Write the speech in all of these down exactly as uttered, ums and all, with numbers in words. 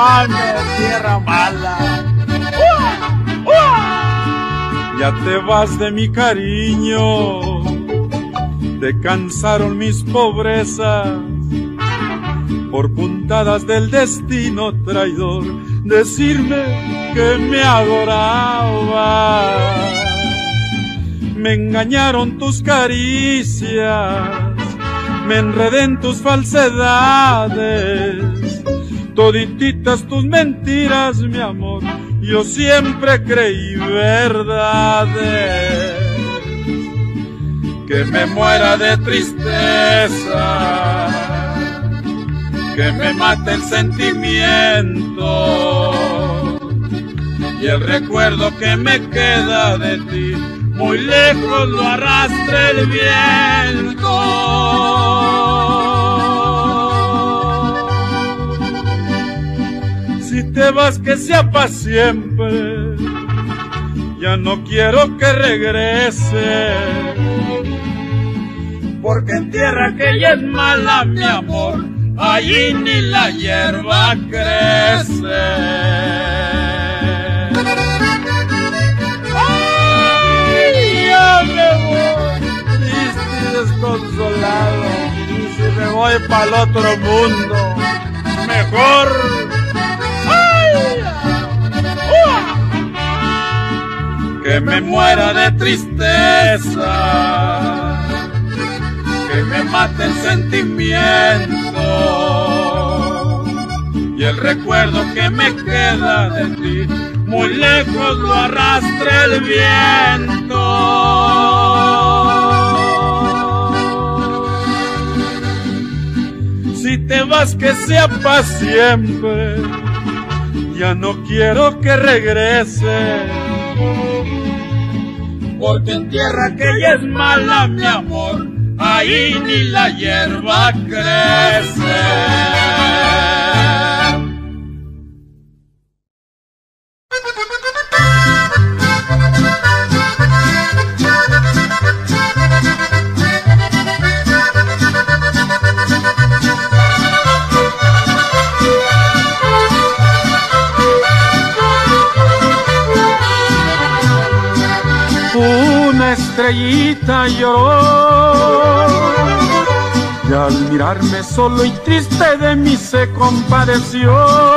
mano, tierra mala. ¡Uah! ¡Uah! Ya te vas de mi cariño, te cansaron mis pobrezas, por puntadas del destino traidor, decirme que me adoraba. Me engañaron tus caricias, me enredé en tus falsedades, todititas tus mentiras, mi amor, yo siempre creí verdades. Que me muera de tristeza, que me mate el sentimiento, y el recuerdo que me queda de ti muy lejos lo arrastra el viento. Si te vas que sea para siempre, ya no quiero que regrese, porque en tierra que ella es mala, mi amor, allí ni la hierba crece. Ay, yo me voy triste y desconsolado, y si me voy para el otro mundo, mejor. Ay, uh. Que me muera de tristeza, que me mate el sentimiento, y el recuerdo que me queda de ti muy lejos lo arrastra el viento. Si te vas que sea para siempre, ya no quiero que regrese, porque en tierra que ella es mala, mi amor, ahí ni la hierba crece. Una estrellita lloró, y al mirarme solo y triste de mí se compadeció.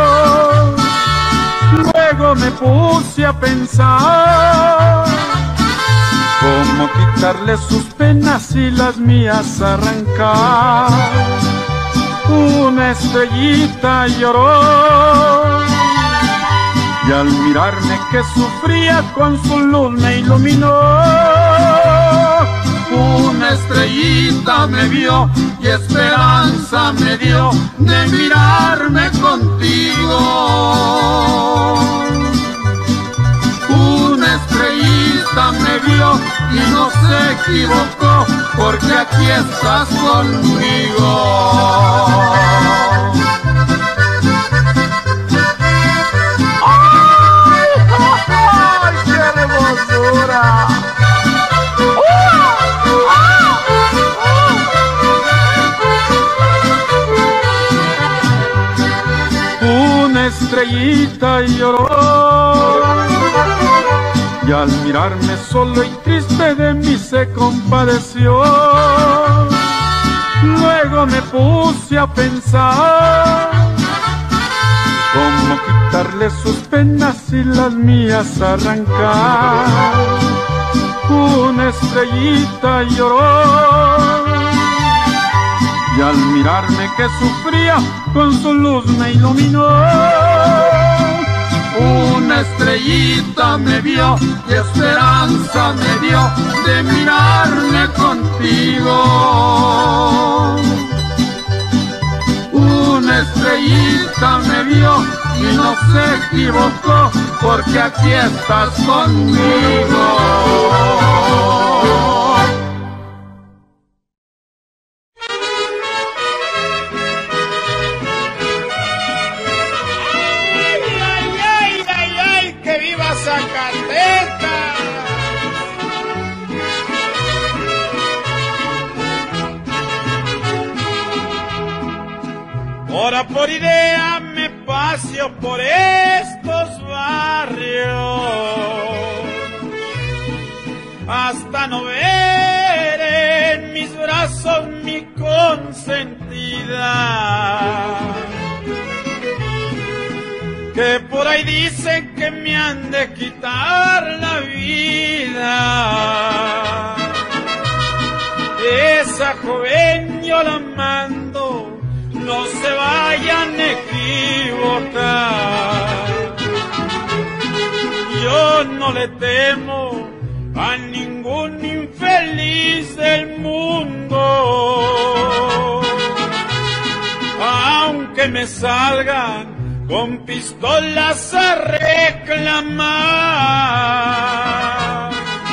Luego me puse a pensar cómo quitarle sus penas y las mías arrancar. Una estrellita lloró, y al mirarme que sufría con su luz me iluminó. Una estrellita me vio y esperanza me dio de mirarme contigo. Una estrellita me vio y no se equivocó, porque aquí estás conmigo. Una estrellita lloró, y al mirarme solo y triste de mí se compadeció. Luego me puse a pensar cómo quitarle sus penas y las mías arrancar. Una estrellita lloró, y al mirarme que sufría con su luz me iluminó. Una estrellita me vio y esperanza me dio de mirarme contigo. Una estrellita me vio y no se equivocó, porque aquí estás conmigo. Hora por idea me pasa despacio por estos barrios hasta no ver en mis brazos mi consentida, que por ahí dicen que me han de quitar la vida. Esa joven yo la mando, no se vayan a equivocar. Yo no le temo a ningún infeliz del mundo, aunque me salgan con pistolas a reclamar.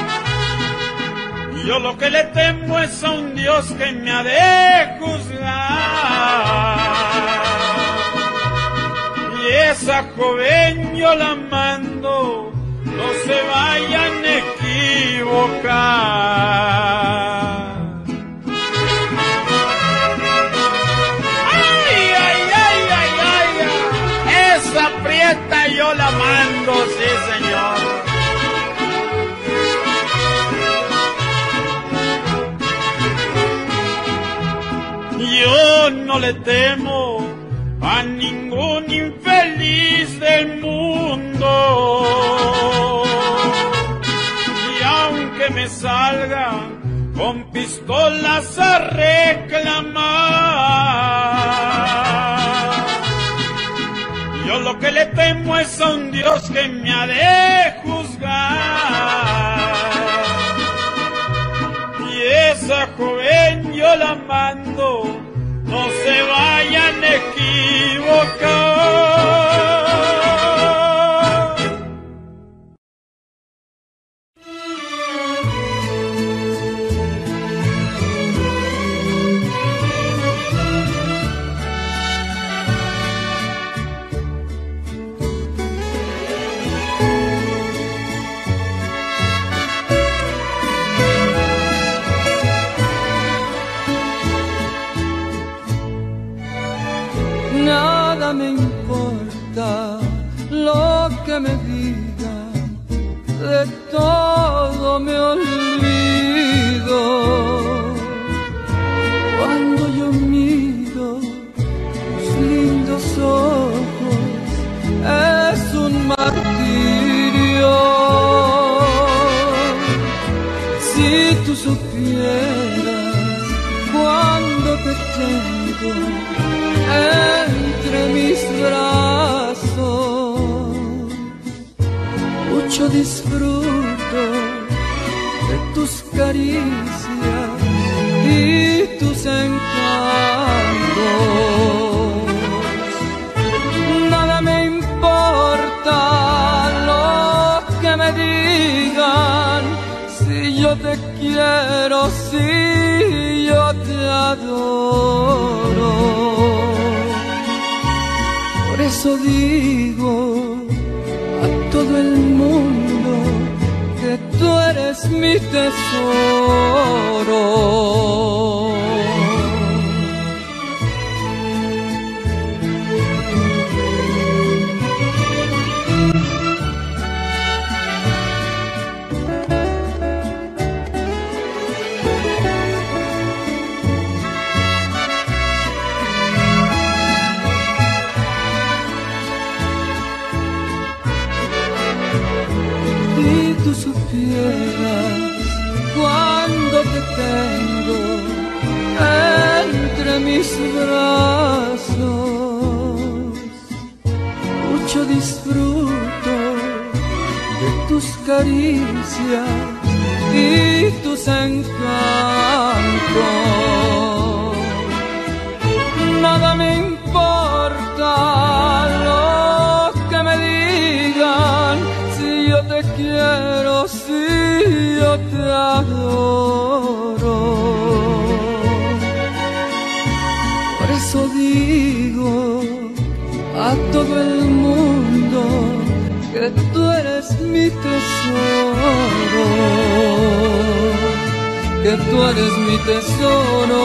Yo lo que le temo es a un Dios que me ha de juzgar. Y esa joven yo la mando, no se vayan a equivocar. Ay, ay, ay, ay, ay, esa prieta yo la mando, sí señor. Yo no le temo a ningún infeliz del mundo, y aunque me salgan con pistolas a reclamar, yo lo que le temo es a un Dios que me ha de juzgar. Y esa joven yo la mando, no se vayan a equivocar. Nada me importa lo que me digan, de todo me olvido. Cuando yo miro tus lindos ojos, es un martirio. Si tú supieras cuando te tengo entre mis brazos, mucho disfruto de tus caricias y tus encantos. Nada me importa lo que me digan, si yo te quiero, si yo te adoro. Por eso digo a todo el mundo que tú eres mi tesoro. Tú supieras cuando te tengo entre mis brazos, mucho disfruto de tus caricias y tus encantos. Nada me importa lo que me digan, si yo te quiero, si yo te adoro. Por eso digo a todo el mundo que tú eres mi tesoro, que tú eres mi tesoro.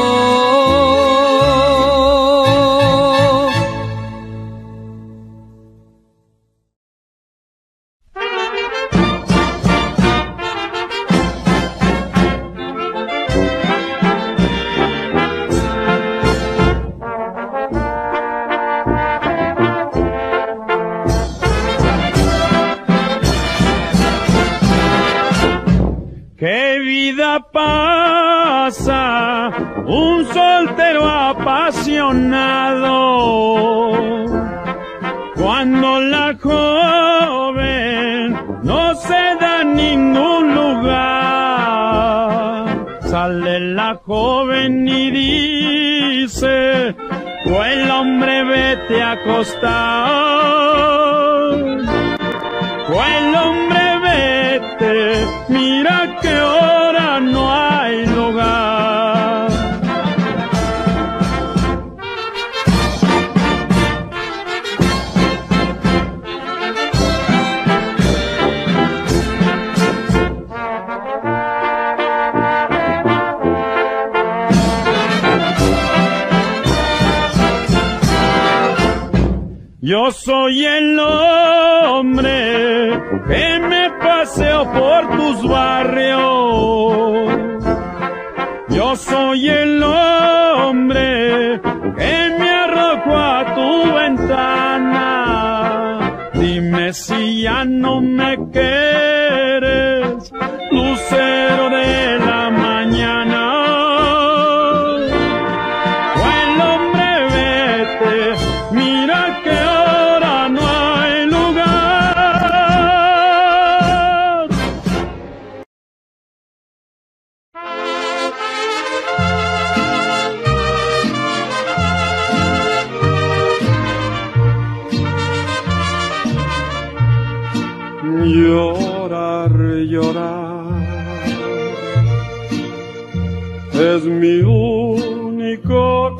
qué vida pasa un soltero apasionado, cuando la joven no se da ningún lugar. Sale la joven y dice, pues hombre vete a acostar, pues hombre vete, mira que ahora no hay lugar. Yo soy el hombre que me paseo por tus barrios. Yo soy el hombre que me arrojo a tu ventana. Dime si ya no me quieres, lucero de la mañana. Llorar, llorar es mi único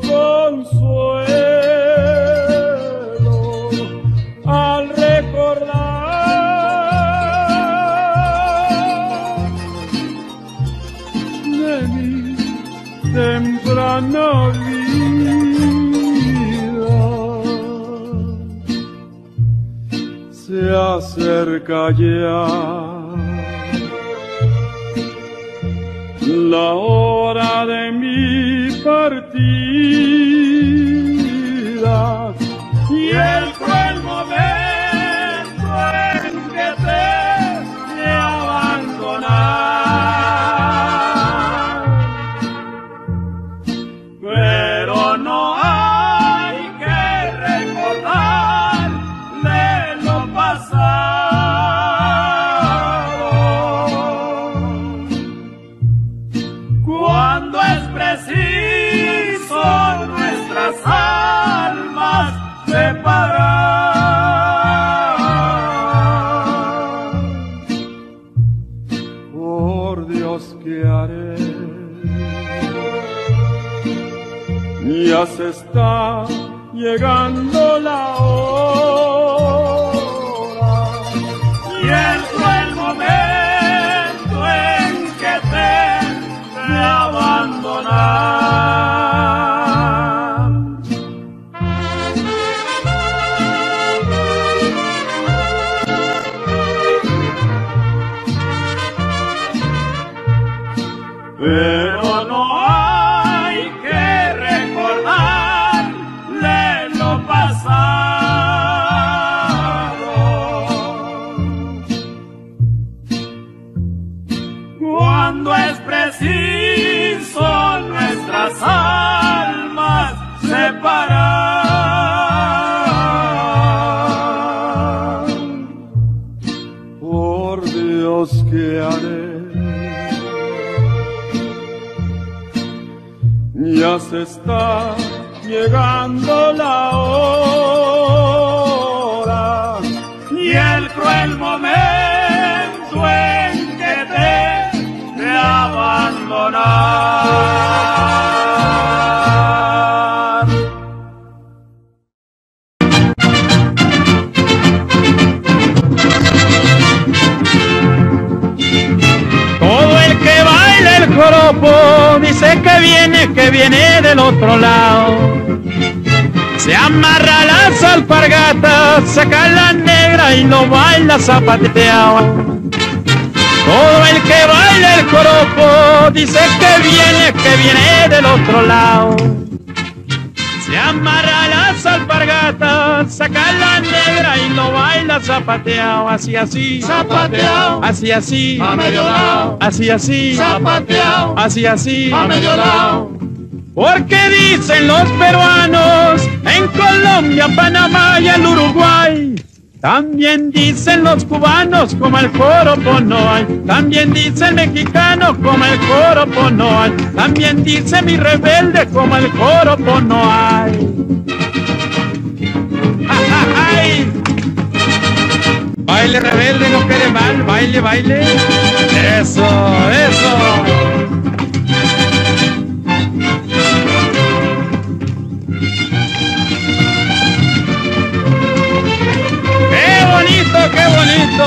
consuelo al recordar de mi temprana vida. Se acerca ya la hora de mi partida y el cruel momento en que te he abandonar. Pero no hay que recordar de lo pasado, cuando es preciso nuestras almas separar. Por Dios, ¿qué haré? Ya se está llegando la hora y el cruel momento en que te he abandonar. Pero no hay que recordar de lo pasado, cuando es preciso nuestras almas separar. Por Dios, ¿qué haré? Ya se está llegando la hora y el cruel momento en que te he abandonar. Todo el que baila el joropo dice que viene, que viene del otro lado. Se amarra las alpargatas, saca la negra y lo baila zapateado. Todo el que baila el joropo dice que viene, que viene del otro lado. Se amarra las alpargatas, saca la negra y lo baila zapateado, así así, zapateado, así así, a medio lado, así así, zapateado, así así, a medio lado. Porque dicen los peruanos en Colombia, Panamá y el Uruguay. También dicen los cubanos como el Joroponoay. También dice el mexicano como el Joroponoay. También dice mi rebelde como el Joroponoay. ¡Ay! Baile rebelde, no quede mal, baile, baile. Eso, eso. ¡Qué bonito!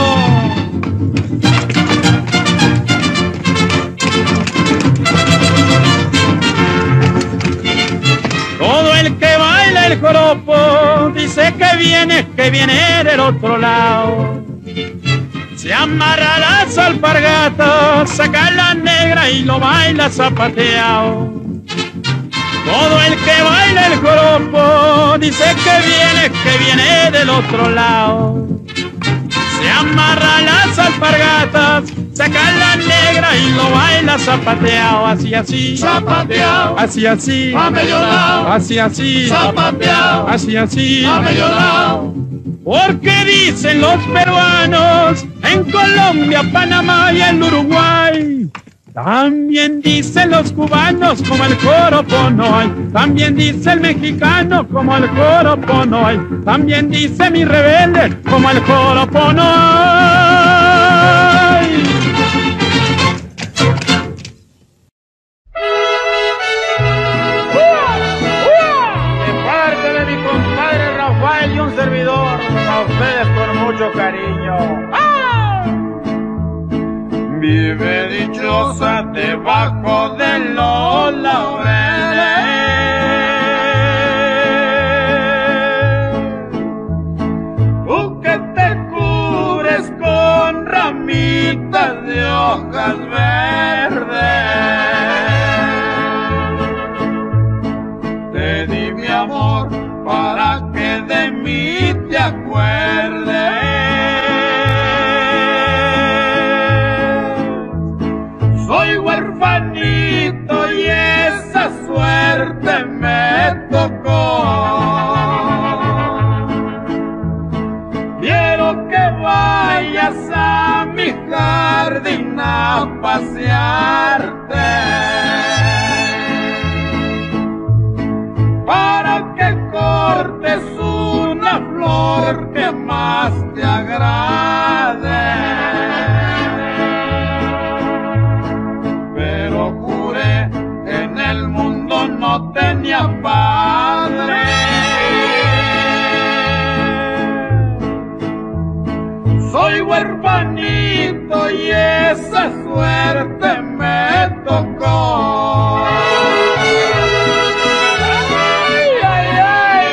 Todo el que baila el joropo dice que viene, que viene del otro lado. Se amarra las alpargatas, saca la negra y lo baila zapateado. Todo el que baila el joropo dice que viene, que viene del otro lado. Se amarra las alpargatas, saca la negra y lo baila zapateado, así así, zapateado, así así, a medio lado, así así, zapateado, así así, a medio lado. Porque dicen los peruanos en Colombia, Panamá y el Uruguay. También dicen los cubanos como el Joroponoay. También dice el mexicano como el Joroponoay. También dice mi rebelde como el Joroponoay. De parte de mi compadre Rafael y un servidor, a ustedes con mucho cariño. Vive dichosa debajo de los laureles, tú que te cubres con ramitas de hojas verdes. Te di mi amor para que de mí te acuerdes. Soy huerfanito y esa suerte me tocó. Quiero que vayas a mi jardín a pasearte, para que cortes una flor que más te agrade. No tenía padre, soy huerfanito y esa suerte me tocó. Ay, ay, ay,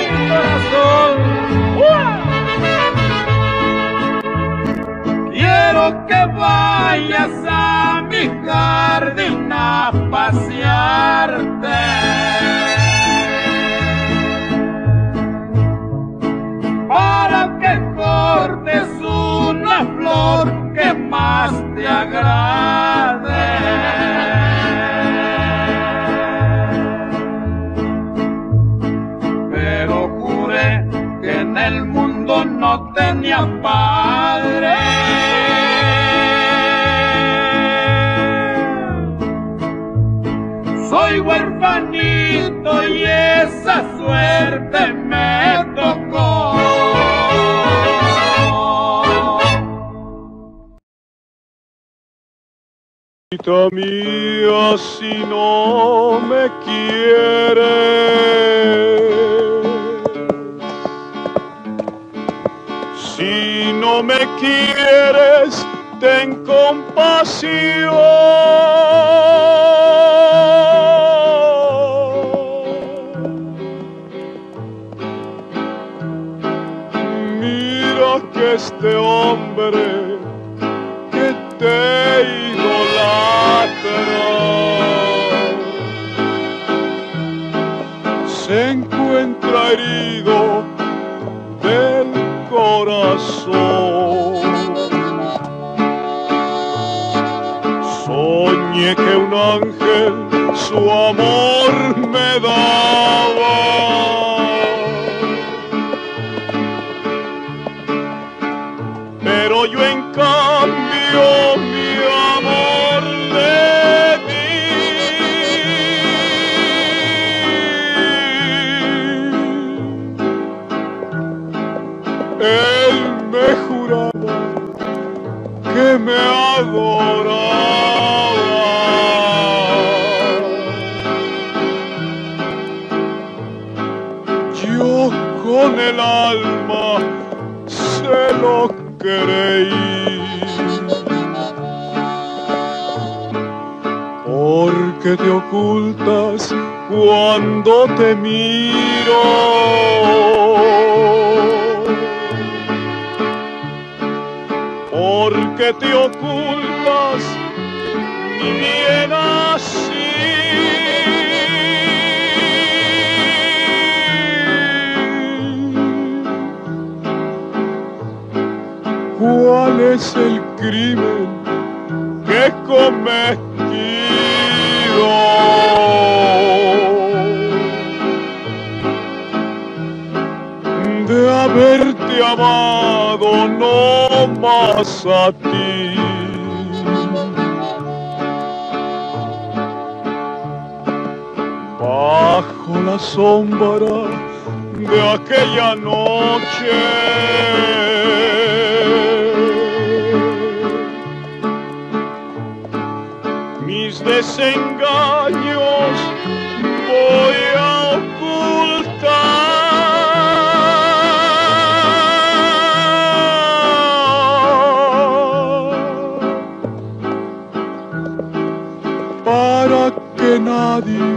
corazón. Quiero que vayas a mi jardín a pasearte, para que cortes una flor que más te agrade. Pero juré que en el mundo no tenía padre. Soy huerfanito y esa suerte me tocó. Hijita mía, si no me quieres, si no me quieres, ten compasión. Mira que este hombre que te idolatra se encuentra herido del corazón. Soñé que un ángel su amor me daba, pero yo en cambio mi amor le di. Él me juraba que me adoraba, yo con el alma se lo creí, porque te ocultas cuando te miro, porque te ocultas mi bien así. ¿Cuál es el crimen que he cometido? De haberte amado no más a ti. Bajo la sombra de aquella noche, mis desengaños voy a ocultar para que nadie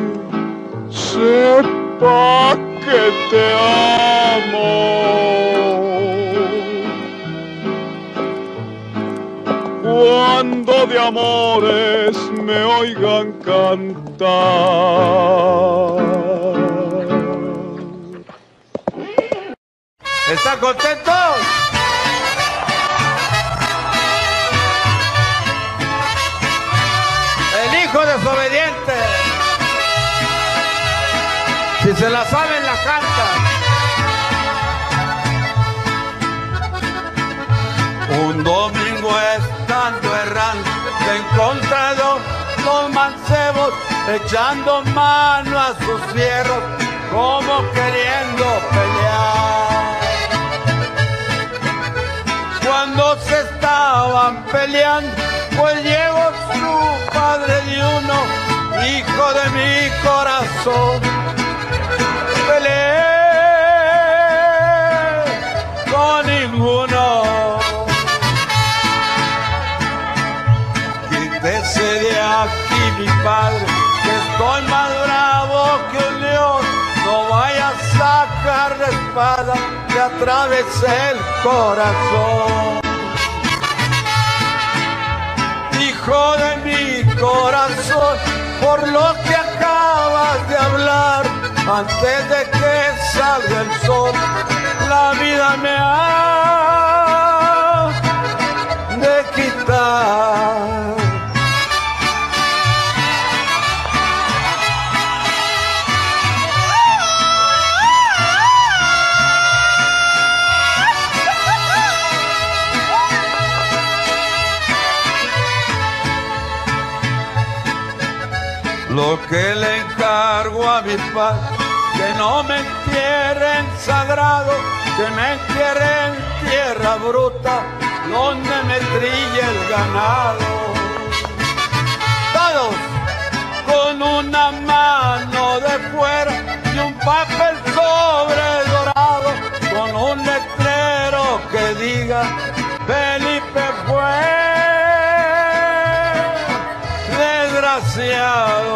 sepa que te amo. Cuando de amores me oigan cantar. ¿Están contentos? El hijo desobediente. Si se la saben, la cantan. Un domingo estando errante, encontrado los mancebos echando mano a sus fierros, como queriendo pelear. Cuando se estaban peleando, pues llegó su padre de uno, hijo de mi corazón. Peleé con ninguno. Quítese de aquí, mi padre, que estoy más bravo que un león. No vaya a sacar la espada que atravese el corazón. Hijo de mi corazón, por lo que acabas de hablar, antes de que salga el sol, la vida me ha de quitar. Lo que le encargo a mi padre, que no me entierren sagrado, que me entierren tierra bruta, donde me trille el ganado. Todos con una mano de fuera y un papel sobre dorado, con un letrero que diga Felipe fue desgraciado.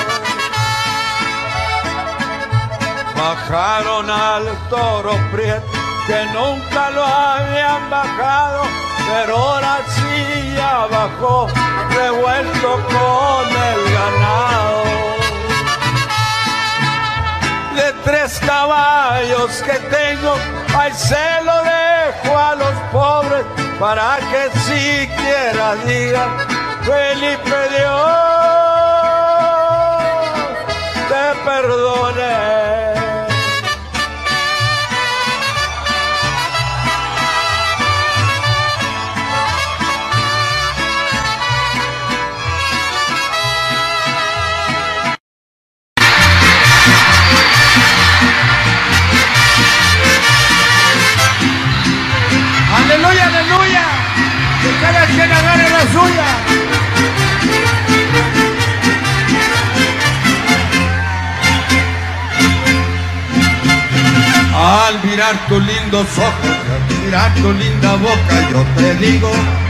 Bajaron al toro prieto, que nunca lo habían bajado, pero ahora sí ya bajó, revuelto con el ganado. de tres caballos que tengo, ay, se lo dejo a los pobres para que siquiera digan, Felipe, Dios te perdone. Aleluya, aleluya, que cada quien agarre la suya. Al mirar tus lindos ojos, al mirar tu linda boca, yo te digo,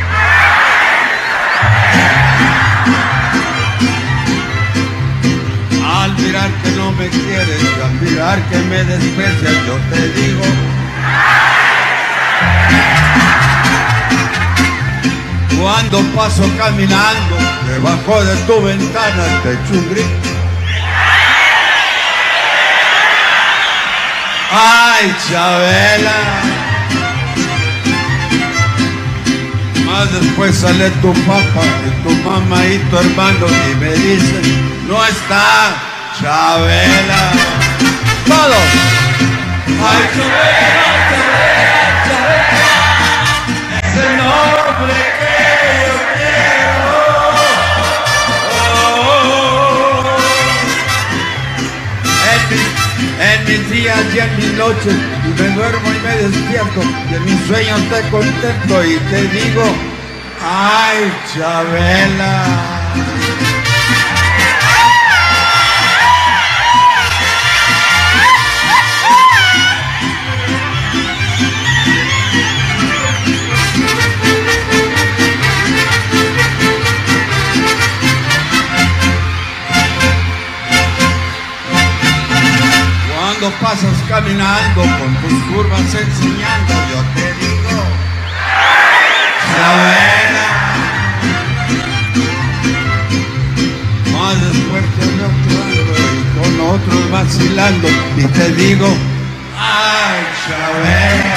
al mirar que no me quieres, y al mirar que me desprecias, yo te digo, cuando paso caminando, debajo de tu ventana te echo un grito. ¡Ay, Chabela! Más después sale tu papá y tu mamá y tu hermano y me dicen, no está Chabela. ¡Todos! ¡Ay, Chabela, Chabela, Chabela! Es el nombre que yo quiero. Oh, oh, oh. En, mi, en mis días y en mis noches me duermo y me despierto y en mis sueños te contemplo y te digo, ay, Chabela. Cuando pasas caminando con tus curvas enseñando, yo te digo, Chabela. Más después te veo actuando y con otros vacilando y te digo, ay, Chabela.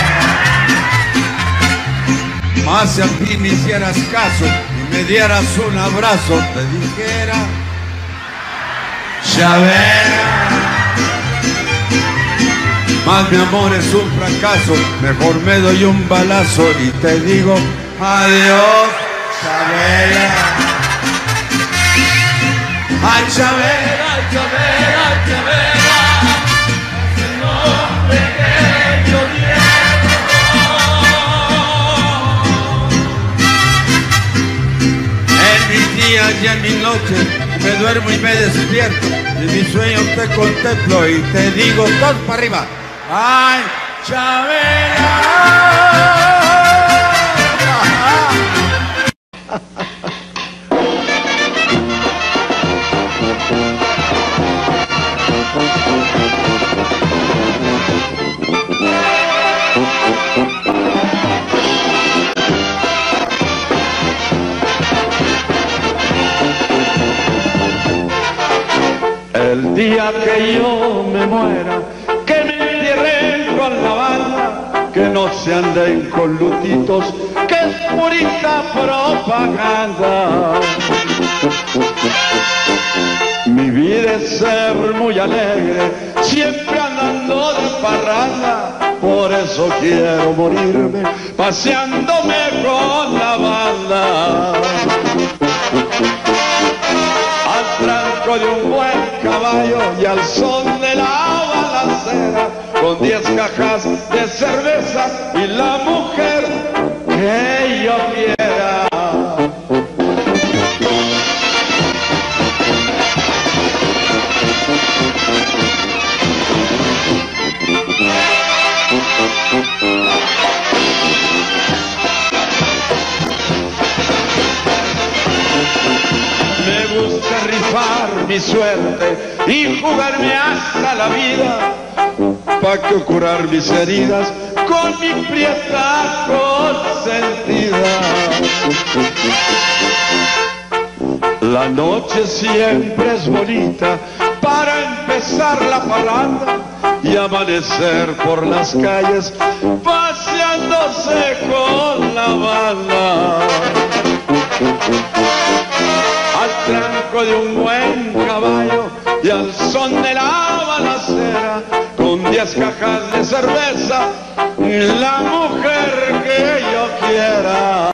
Más si a ti me hicieras caso y me dieras un abrazo, te dijera, Chabela. Más mi amor es un fracaso, mejor me doy un balazo y te digo, adiós, Chabela. Ay, Chabela, Chabela, Chabela, es el nombre que yo llevo. En mis días y en mis noches me duermo y me despierto, y en mis sueños te contemplo y te digo, todos para arriba. ¡Ay, Chabela! El día que yo me muera, que me entierren con la banda, que no se anden con lutitos, que es purita propaganda. Mi vida es ser muy alegre, siempre andando de parranda, por eso quiero morirme paseándome con la banda. Al tranco de un buen caballo y al son de la balacera, con diez cajas de cerveza y la mujer que yo quiera. Me gusta rifar mi suerte y jugarme hasta la vida, pa' que curar mis heridas con mi prieta consentida. La noche siempre es bonita para empezar empezar la parranda y amanecer por las calles paseándose con la banda. Al tranco de un buen caballo y al son de la balacera, con diez cajas de cerveza, la mujer que yo quiera.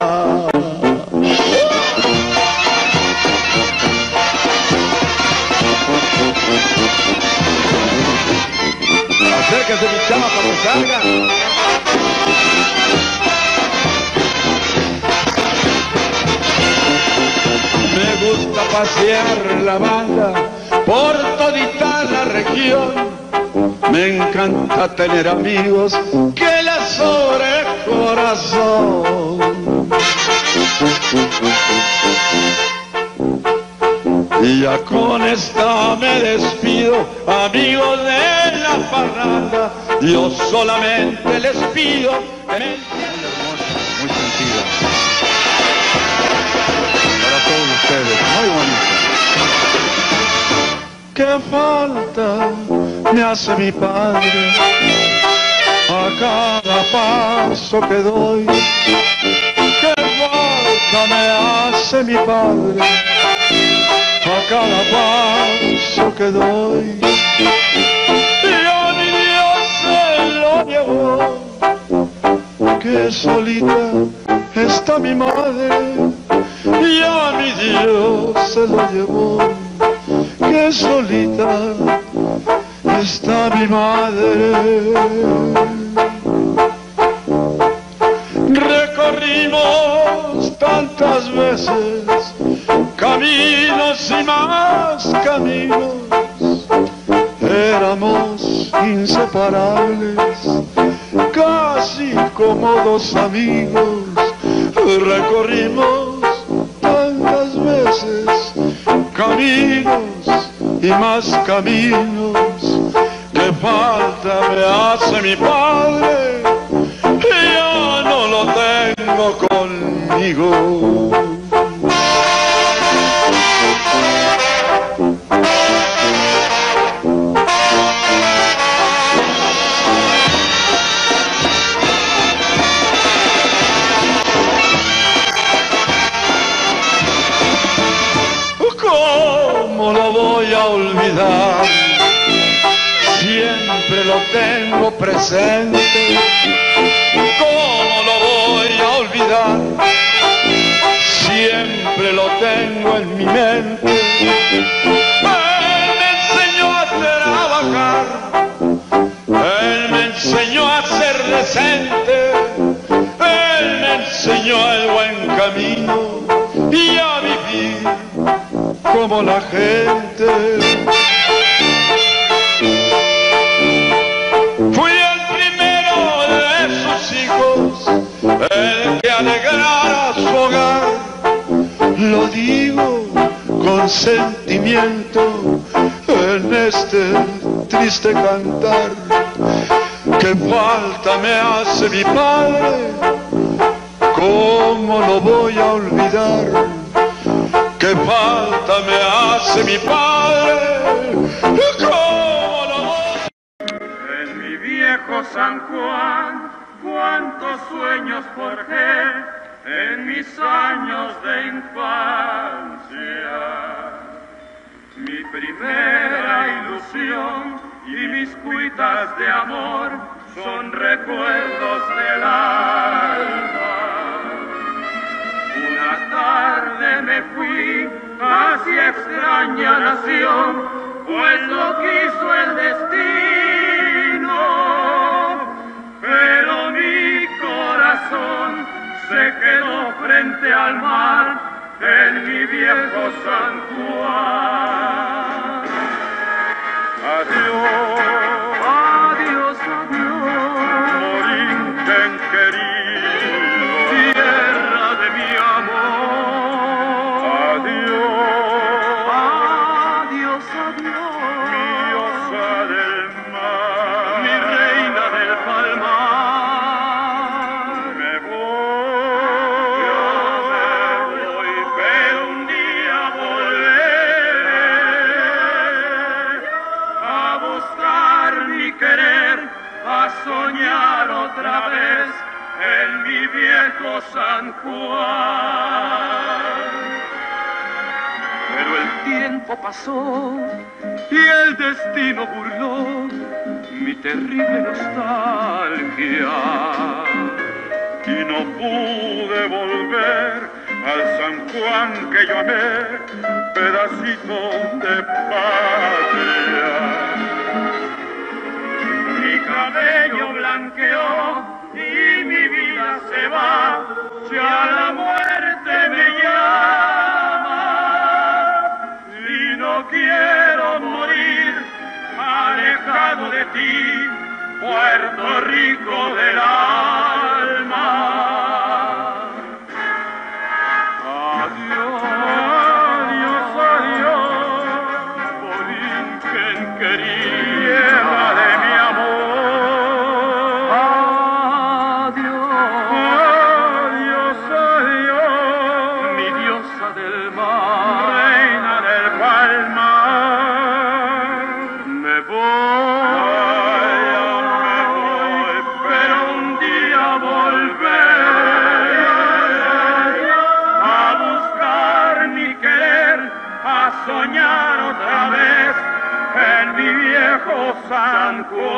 Acérquese mi chama para que salga. Me gusta pasear la banda por todita la región. Me encanta tener amigos que les sobre corazón. Y ya con esta me despido, amigos de la parranda. Yo solamente les pido que me... Muy hermosa, muy sentida. Para todos ustedes, muy bonita. ¿Qué falta me hace mi padre a cada paso que doy? ¿Qué falta me hace mi padre a cada paso que doy? Y a mi Dios se lo llevó, que solita está mi madre. Y a mi Dios se lo llevó, que solita está mi madre. Recorrimos tantas veces caminos y más caminos, éramos inseparables, casi como dos amigos. Recorrimos tantas veces caminos y más caminos. ¿Qué falta me hace mi padre? Ya no lo tengo conmigo. ¿Cómo lo voy a olvidar? Siempre lo tengo presente. ¿Cómo lo voy a olvidar? Siempre lo tengo en mi mente. Él me enseñó a trabajar, él me enseñó a ser decente, él me enseñó el buen camino y a vivir como la gente. Fui el primero de sus hijos, el que alegrara su hogar. Lo digo con sentimiento en este triste cantar. ¿Qué falta me hace mi padre? ¿Cómo lo voy a olvidar? ¿Qué falta me hace mi padre? ¿Cómo lo voy? En mi viejo San Juan, cuántos sueños forjé en mis años de infancia. Mi primera ilusión y mis cuitas de amor son recuerdos del alma. Una tarde me fui hacia extraña nación, pues lo quiso el destino, pero mi corazón se quedó frente al mar en mi viejo San Juan. Adiós, adiós, adiós, Borinquen querido, tierra de mi amor. Adiós, adiós, adiós, mi osa del mar, mi reina del palmar. Me voy, yo me voy, pero un día volveré a Juan. Pero el tiempo pasó y el destino burló mi terrible nostalgia y no pude volver al San Juan que yo amé, pedacito de patria. Mi cabello blanqueó y mi vida se va, ya la muerte me llama y no quiero morir alejado de ti, Puerto Rico del alma. Adiós, adiós, adiós, Borinquen querida de mi amor. Adiós, adiós, adiós, mi diosa del mar, reina del palmar. Me voy, me voy, pero un día volveré a buscar mi querer, a soñar otra vez en mi viejo San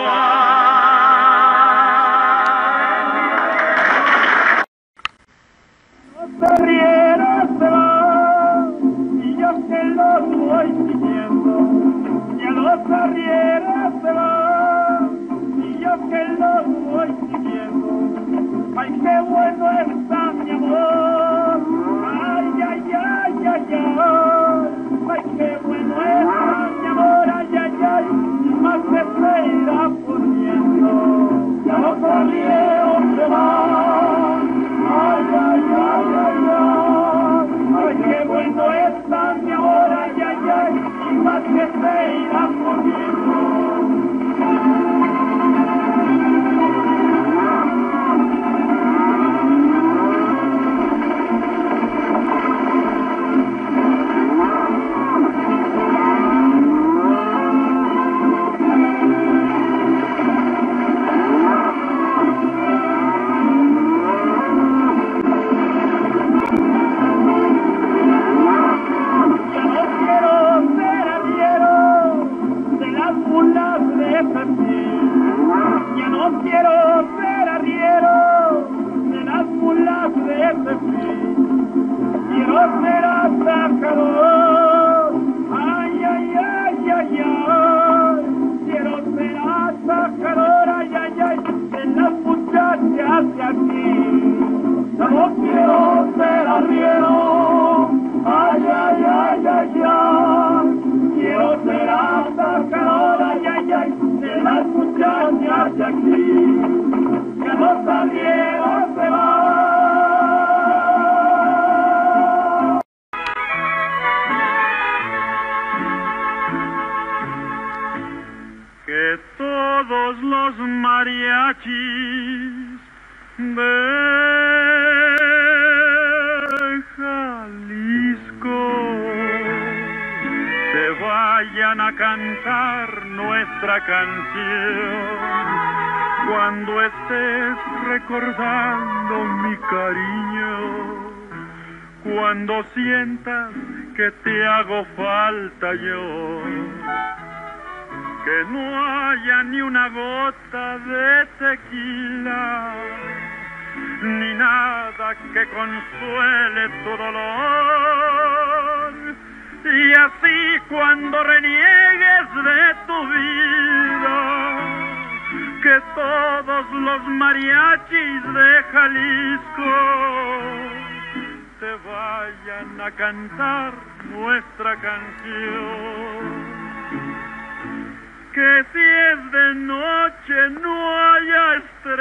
Juan. No te rieras, se va, y yo que lo voy siguiendo. Ya no te rieras, se va, y yo que lo voy siguiendo. Ay, qué bueno está mi amor. Ay, ay, ay, ay, ay. Ay, qué bueno está mi amor. Ay, ay, ay. Más que se irá poniendo. Ya no te rieras, se va. Ay, ay, ay, ay, ay. Ay, qué bueno está mi amor. Ay, ay, ay. Más que se irá poniendo. Ya no quiero ser arriero de las mulas de ese fin. Quiero ser atajador. Ay, ay, ay, ay, ay. Quiero ser atajador. Ay, ay, ay, de las muchachas de aquí. Ya no quiero ser arriero. Ay, ay, ay, ay, ay. Quiero ser atajador. Ay, ay, ay, de las muchachas de aquí. Que no salieron, se va. Que todos los mariachis de Jalisco te vayan a cantar nuestra canción cuando estés recordando mi cariño, cuando sientas que te hago falta yo, que no haya ni una gota de tequila, ni nada que consuele tu dolor. Y así cuando reniegues de tu vida, que todos los mariachis de Jalisco te vayan a cantar nuestra canción. Que si es de noche no haya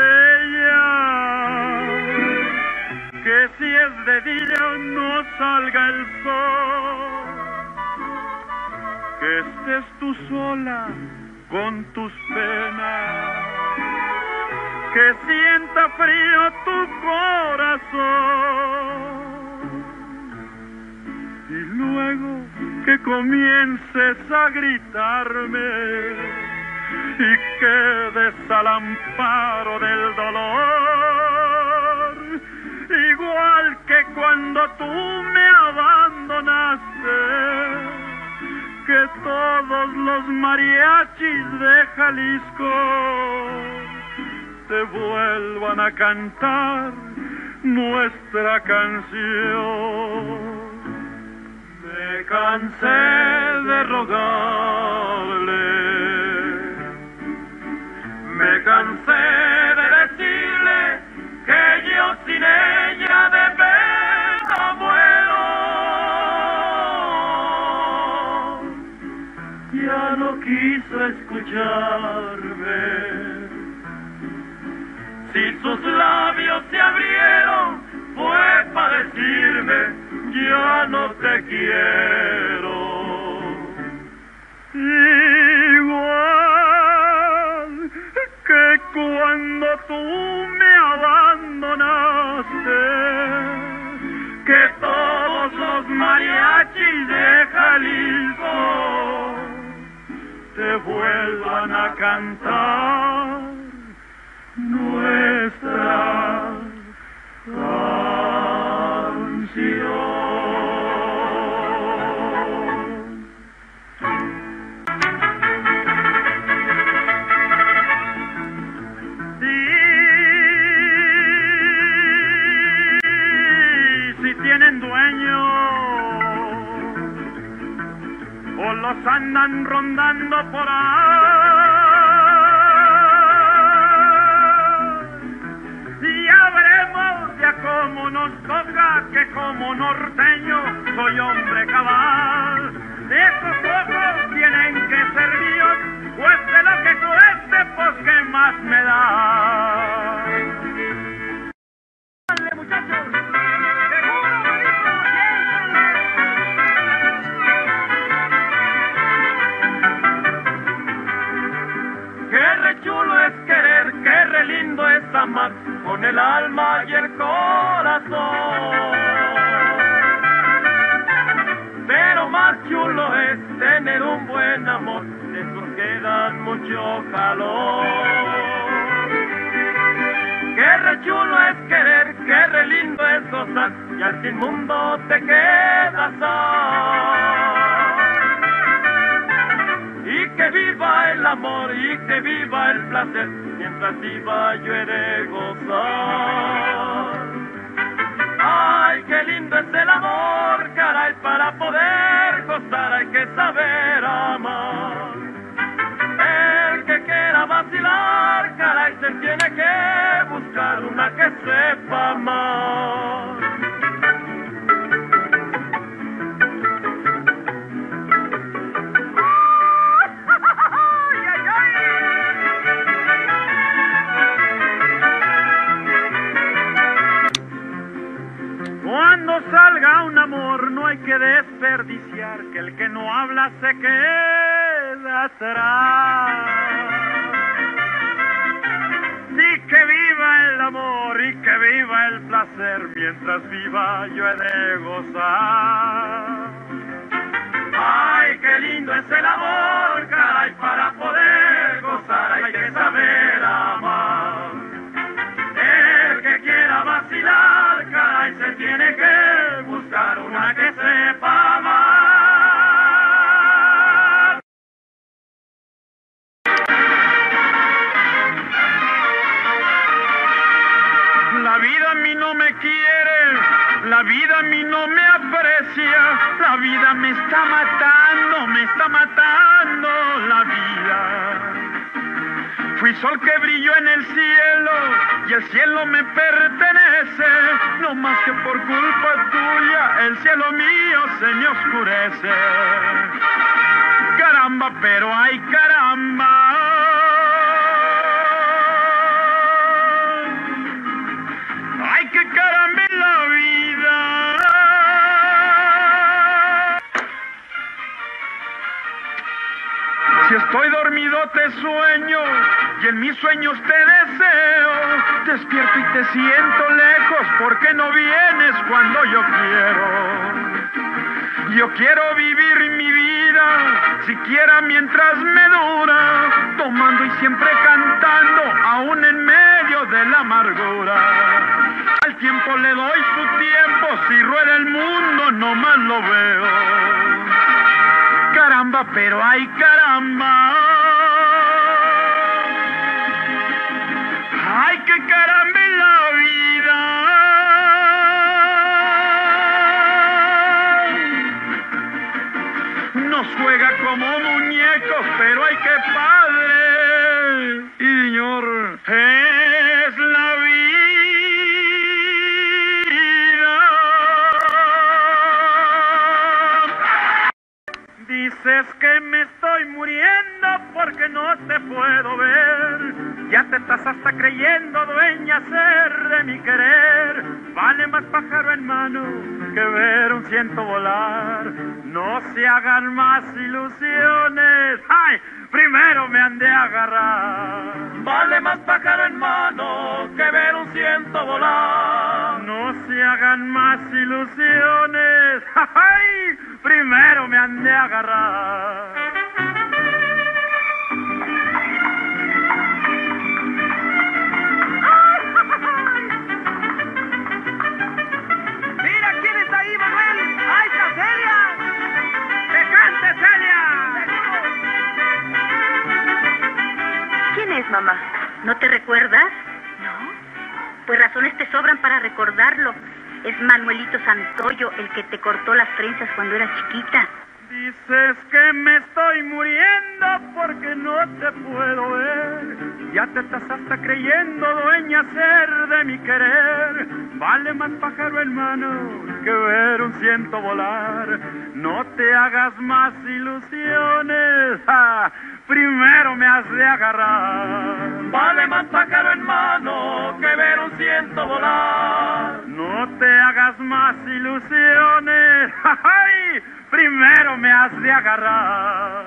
estrellas, que si es de día no salga el sol, que estés tú sola con tus penas, que sienta frío tu corazón, y luego que comiences a gritarme y quedes al amparo del dolor, igual que los mariachis de Jalisco te vuelvan a cantar nuestra canción. Me cansé de rogarle, me cansé de decirle que yo sin ella de pena muero. Ya no quiso escucharme. Si sus labios se abrieron fue para decirme ya no te quiero. Igual que cuando tú me abandonaste, que todos los mariachis de Jalisco te vuelvan a cantar nuestra canción. Sí, si tienen dueño o los andan rondando por ahí, ya veremos ya cómo nos toca, que como norteño soy hombre cabal. Esos ojos tienen que ser míos, cueste lo que cueste, pues que más me da. ¡Dale, muchachos! ¡Seguro, bonito! ¡Qué re chulo es querer, qué re lindo es amar, con el alma y el corazón! Pero más chulo es tener un buen amor, de esos que dan mucho calor. Qué re chulo es querer, qué re lindo es gozar, y al fin mundo te quedas solo. Y que viva el amor y que viva el placer, mientras viva yo he de gozar. Ay, qué lindo es el amor, caray, para poder gozar hay que saber amar. El que quiera vacilar, caray, se tiene que buscar una que sepa amar. Cuando salga un amor no hay que desperdiciar, que el que no habla se queda atrás. Sí, que viva el amor y que viva el placer, mientras viva yo he de gozar. Ay, qué lindo es el amor, caray, para poder gozar hay que saber amar. El que quiera vacilar, caray, se tiene que buscar una que sepa amar. La vida a mí no me quiere, la vida a mí no me aprecia, la vida me está matando, me está matando la vida. Fui sol que brilló en el cielo y el cielo me pertenece, no más que por culpa tuya el cielo mío se me oscurece. Caramba, pero ay caramba, ay que caramba en la vida. Si estoy dormido te sueño y en mis sueños te deseo, despierto y te siento lejos porque no vienes cuando yo quiero. Yo quiero vivir mi vida, siquiera mientras me dura, tomando y siempre cantando, aún en medio de la amargura. Al tiempo le doy su tiempo, si rueda el mundo no más lo veo. Caramba. caramba, pero ay caramba. Ay, qué caramba en la vida. Nos juega como muñecos, pero ay, qué padre. Y señor, es la vida. Dices que me estoy muriendo porque no te puedo ver. Ya te estás hasta creyendo dueña ser de mi querer. Vale más pájaro en mano que ver un ciento volar. No se hagan más ilusiones. ¡Ay! Primero me han de agarrar. Vale más pájaro en mano que ver un ciento volar. No se hagan más ilusiones. ¡Ay! Primero me han de agarrar. Mira quién está ahí, Manuel. ¡Ahí está Celia! ¡Que cante, Celia! ¿Quién es, mamá? ¿No te recuerdas? No. Pues razones te sobran para recordarlo. Es Manuelito Santoyo, el que te cortó las trenzas cuando eras chiquita. Dices que me estoy muriendo porque no te puedo ver. Ya te estás hasta creyendo dueña ser de mi querer. Vale más pájaro en mano que ver un ciento volar. No te hagas más ilusiones. ¡Ja! Primero me has de agarrar. Vale más pájaro en mano que ver un ciento volar. No te hagas más ilusiones. ¡Ay! Primero me has de agarrar.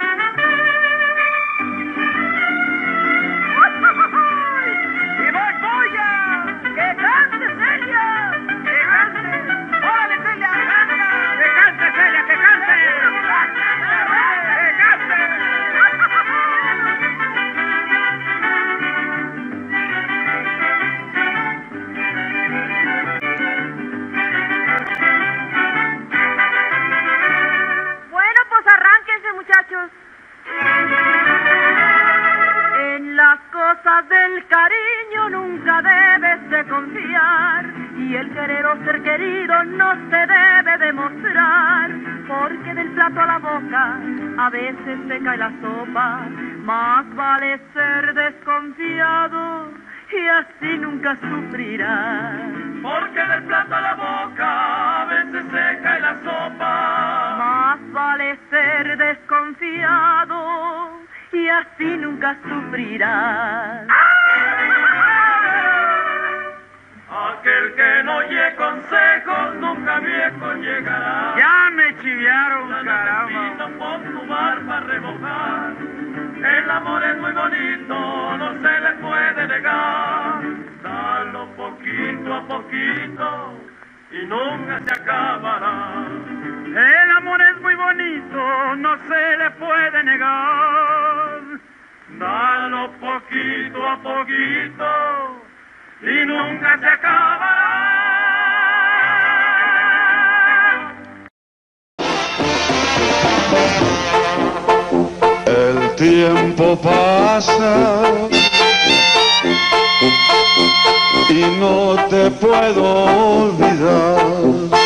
¡Y voy, Goya! ¡Que cante, Celia! ¡Que cante! ¡Órale, Celia! ¡Canta! ¡Que cante, Celia! ¡Que cante! ¡Que cante! Bueno, pues arránquense, muchachos. En las cosas del cariño nunca debes de confiar, y el querer o ser querido no se debe demostrar, porque del plato a la boca a veces se cae la sopa. Más vale ser desconfiado y así nunca sufrirás. Porque del plato a la boca a veces se cae la sopa. Más vale ser desconfiado y así nunca sufrirás. Aquel que no oye consejos nunca viejo llegará. Ya me chiviaron, Ya caramba. necesito por tu barba remojar. El amor es muy bonito, no se le puede negar. Dalo poquito a poquito y nunca se acabará. El amor es muy bonito, no se le puede negar. Dalo poquito a poquito y nunca se acabará. El tiempo pasa y no te puedo olvidar.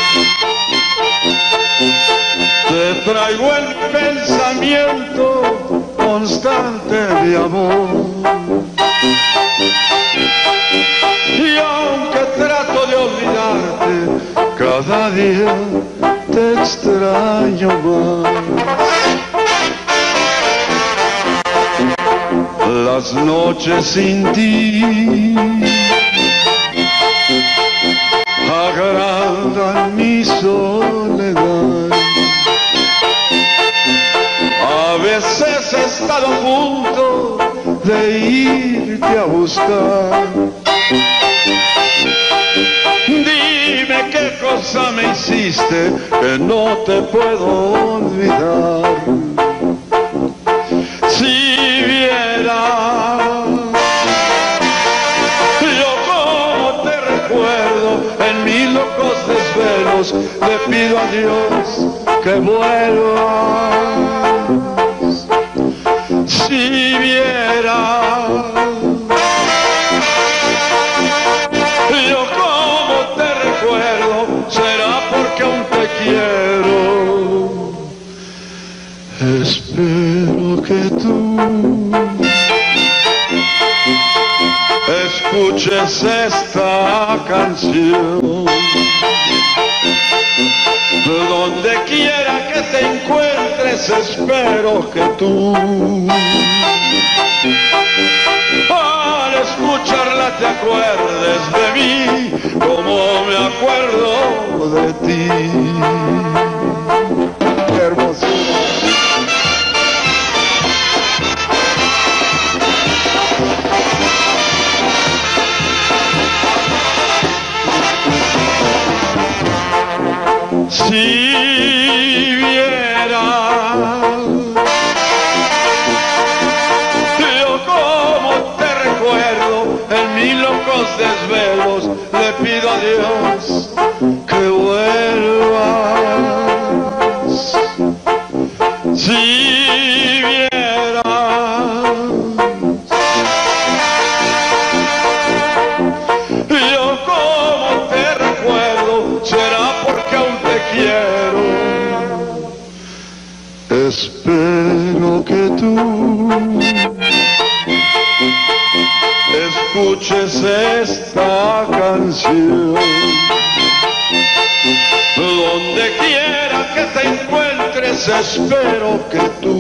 Te traigo el pensamiento constante de amor. Y aunque trato de olvidarte, cada día te extraño más. Las noches sin ti agrandan mi soledad. A veces he estado a punto de irte a buscar. Dime qué cosa me hiciste que no te puedo olvidar. Si vieras yo como te recuerdo en mis locos desvelos, le pido a Dios que vuelva. viera yo como te recuerdo, será porque aún te quiero. Espero que tú escuches esta canción. Donde quiera que te encuentres, espero que tú al escucharla te acuerdes de mí como me acuerdo de ti. Qué hermosura. Si viera yo como te recuerdo en mis locos desvelos, le pido a Dios que vuelvas. Si vieras yo como te recuerdo, será porque aún te quiero. Espero que tú escuches esta canción. Donde quiera que te encuentres, espero que tú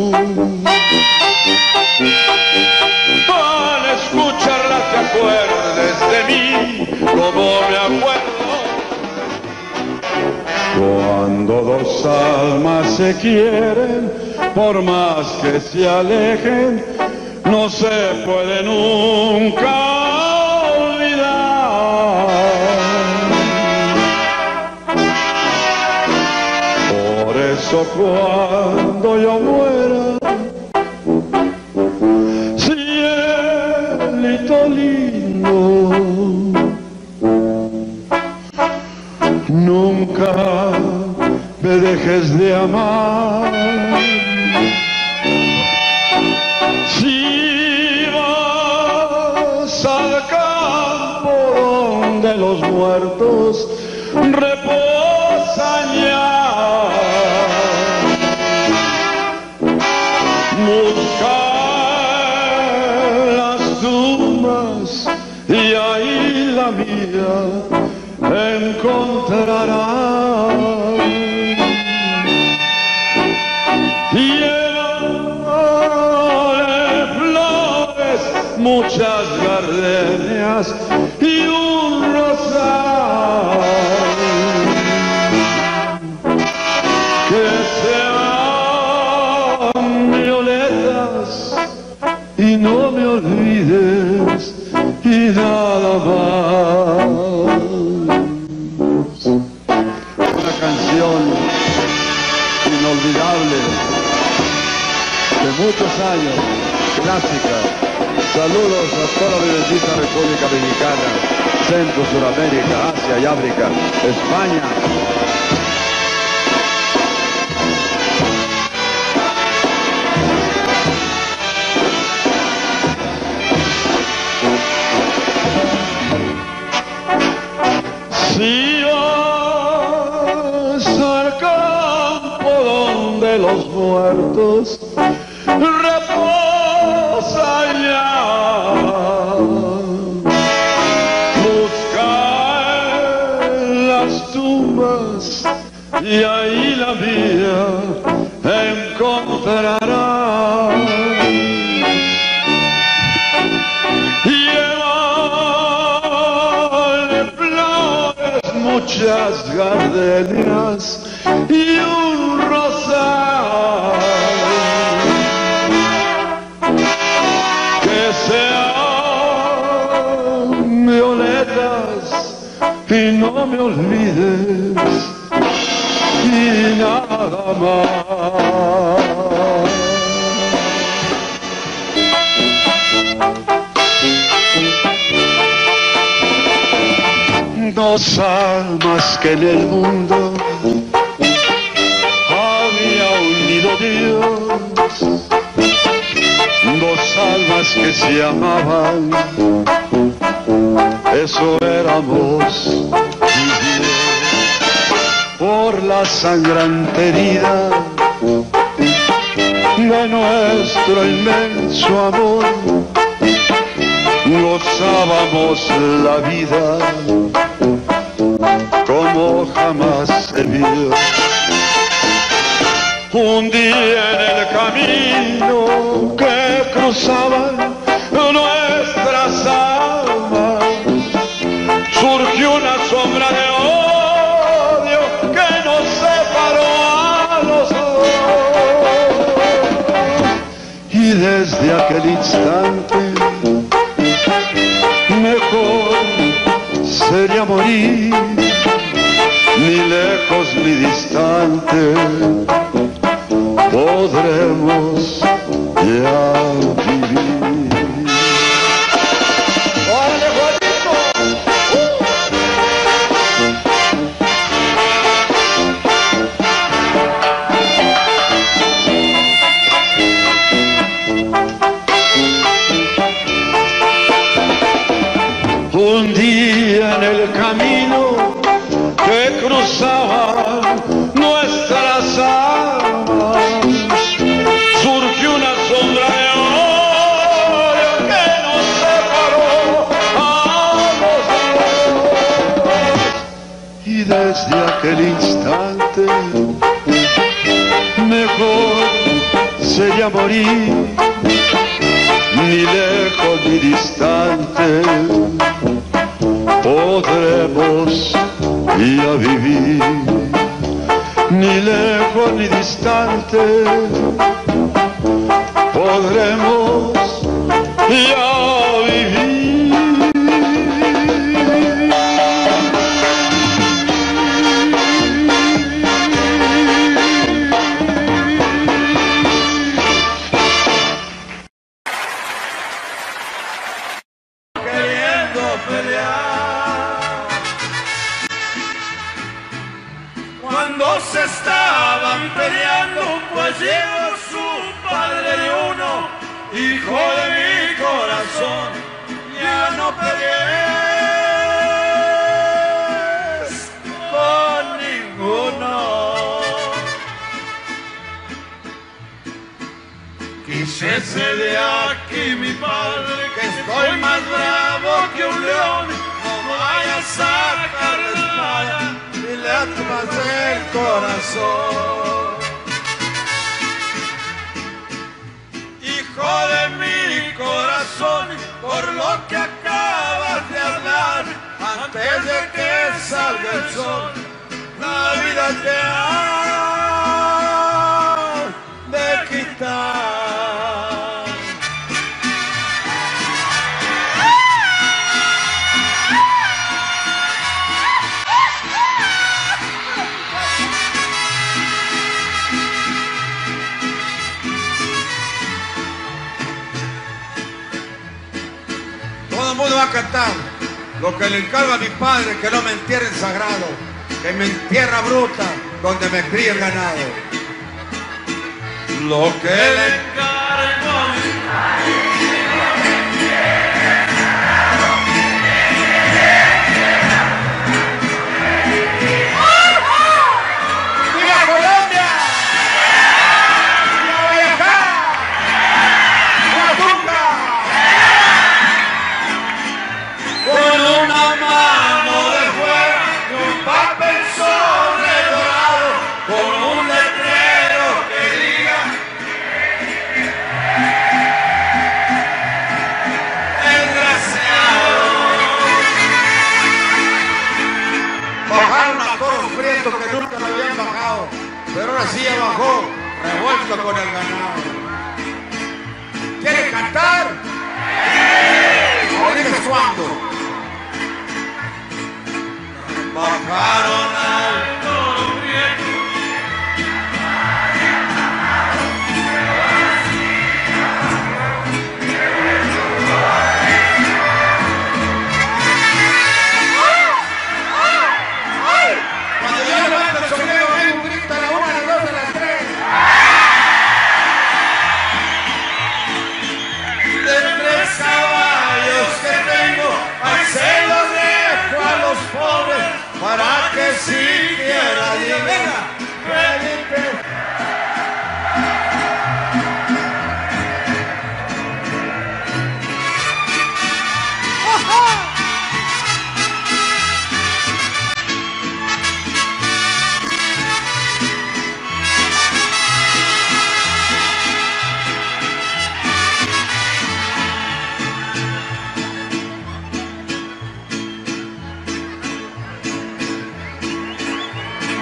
al escucharla te acuerdes de mí como me acuerdo. Cuando dos almas se quieren, por más que se alejen, no se puede nunca olvidar. Por eso cuando yo muera, cielito lindo, nunca me dejes de amar. Si vas al campo donde los muertos reposan ya, busca las tumbas y ahí la mía encontrarás. Llévale flores, muchas gardenias y un rosal, que sean violetas y no me olvides y nada más. Una canción inolvidable de muchos años, clásica. Saludos a toda la bendita República Mexicana, Centro, Suramérica, Asia y África, España. Si vas al campo donde los muertos reposan ya, busca en las tumbas y ahí la vida encontrarás. Muchas gardenias y un rosal, que sean violetas y no me olvides y nada más. Dos almas que en el mundo había unido Dios, dos dos almas que se amaban, eso éramos, por la sangrante herida de nuestro inmenso amor, gozábamos la vida como jamás se vio. Un día en el camino que cruzaban nuestras almas, surgió una sombra de odio que nos separó a los dos. Y desde aquel instante mejor sería morir, ni lejos ni distante podremos ya vivir. ¡Órale, Juanito! Un día en el camino que cruzaba nuestras almas, surgió una sombra de odio que nos separó a los dos. Y desde aquel instante mejor sería morir, ni lejos ni distante podremos ya vivir, ni lejos ni distante podremos ya vivir. Queriendo pelear cuando se estaban peleando, pues llegó su padre de uno, hijo de mi corazón, ya no pelees con ninguno. Quísese de aquí mi padre, que estoy más bravo que un león, no vayas a sacar la espada y le atas el corazón. Hijo de mi corazón, por lo que acabas de hablar, antes de que salga el sol, la vida te ha de quitar. Todo el mundo va a cantar lo que le encargo a mi padre, que no me entierre en sagrado, que me entierra bruta donde me críe el ganado. Lo que le encargo a mi padre. Que nunca lo habían bajado, pero ahora sí ya bajó, revuelto con el ganado. ¿Quieren cantar? ¡Sí! Ahorita es cuando bajaron al toro viejo.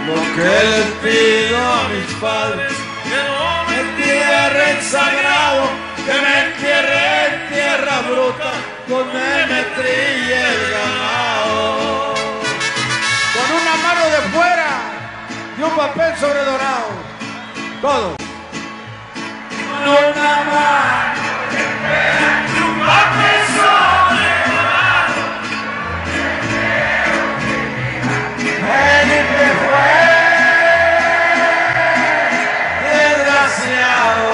Lo que les pido a mis padres, que no me entierren sagrado, que me entierre en tierra bruta, donde me trille el ganado. Con una mano de fuera y un papel sobre dorado. Todo. Con una mano de fuera y un papel sobre dorado. Felipe fue desgraciado.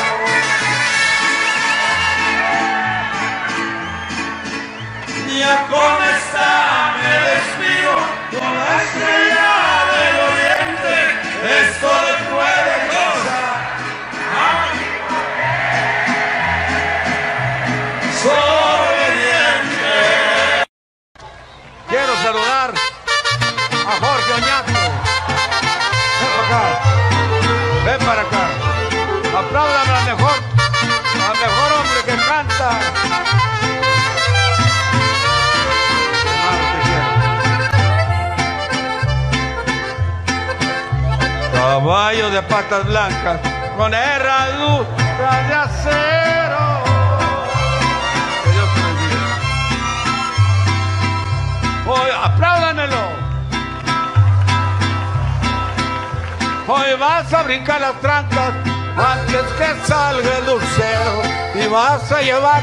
Ya con esta me despido, con la estrella del oriente, esto después de cosa. Sobreviviente. Quiero saludar a Jorge Oñato. Ven para acá. Ven para acá. Apláudame al mejor, al mejor hombre que canta. Caballo de patas blancas con herradura de acero. Que Dios te bendiga. Hoy, apláudanelo. Hoy vas a brincar las trancas antes que salga el lucero y vas a llevar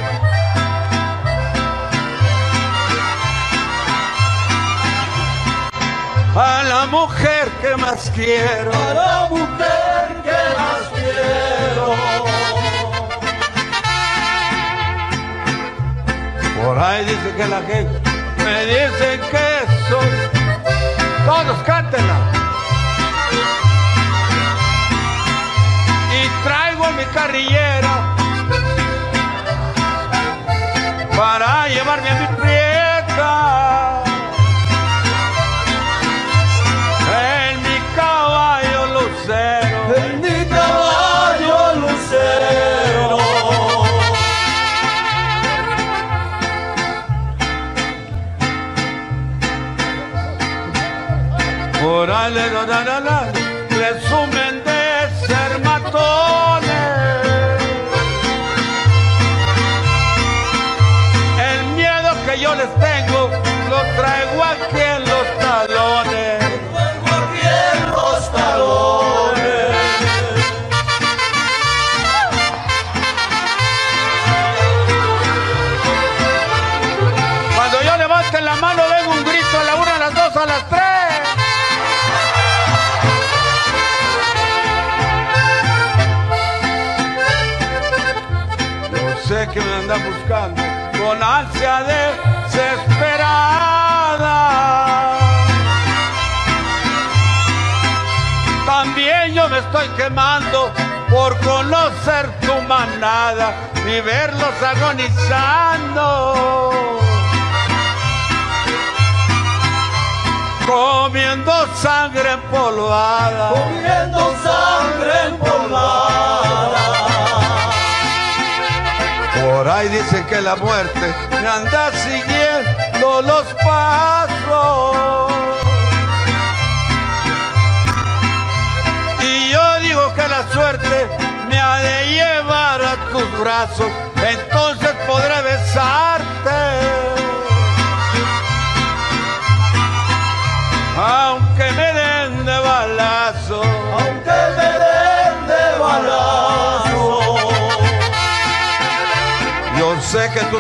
a la mujer que más quiero, a la mujer que más quiero. Por ahí dice que la gente me dice que soy. Todos cántenla. Y traigo a mi carrillera para llevarme a mi prieta. En mi caballo lucero, en mi caballo lucero. Por ahí le da, da, da, da, le sumen de ser matones. El miedo que yo les tengo lo traigo aquí en los talones. Los talones. Cuando yo levante la mano vengo un grito a la una, a las dos, a las tres. Yo sé que me andan buscando con ansia desesperada. También yo me estoy quemando por conocer tu manada y verlos agonizando, comiendo sangre empolvada, comiendo sangre empolvada. Por ahí dicen que la muerte me anda siguiendo los pasos. Y yo digo que la suerte me ha de llevar a tus brazos, entonces podré besarte. Aunque me den de balazo, aunque me den de balazo. Yo sé que tú...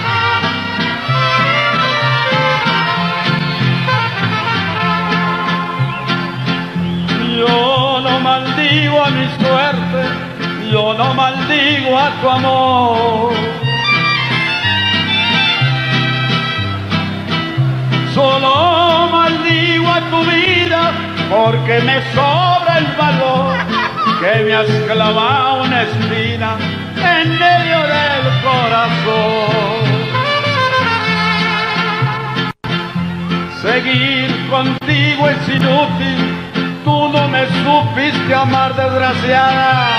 Yo no maldigo a mi suerte, yo no maldigo a tu amor. Solo maldigo a tu vida porque me sobra el valor que me has clavado una espina en medio del corazón. Seguir contigo es inútil, tú no me supiste amar, desgraciada.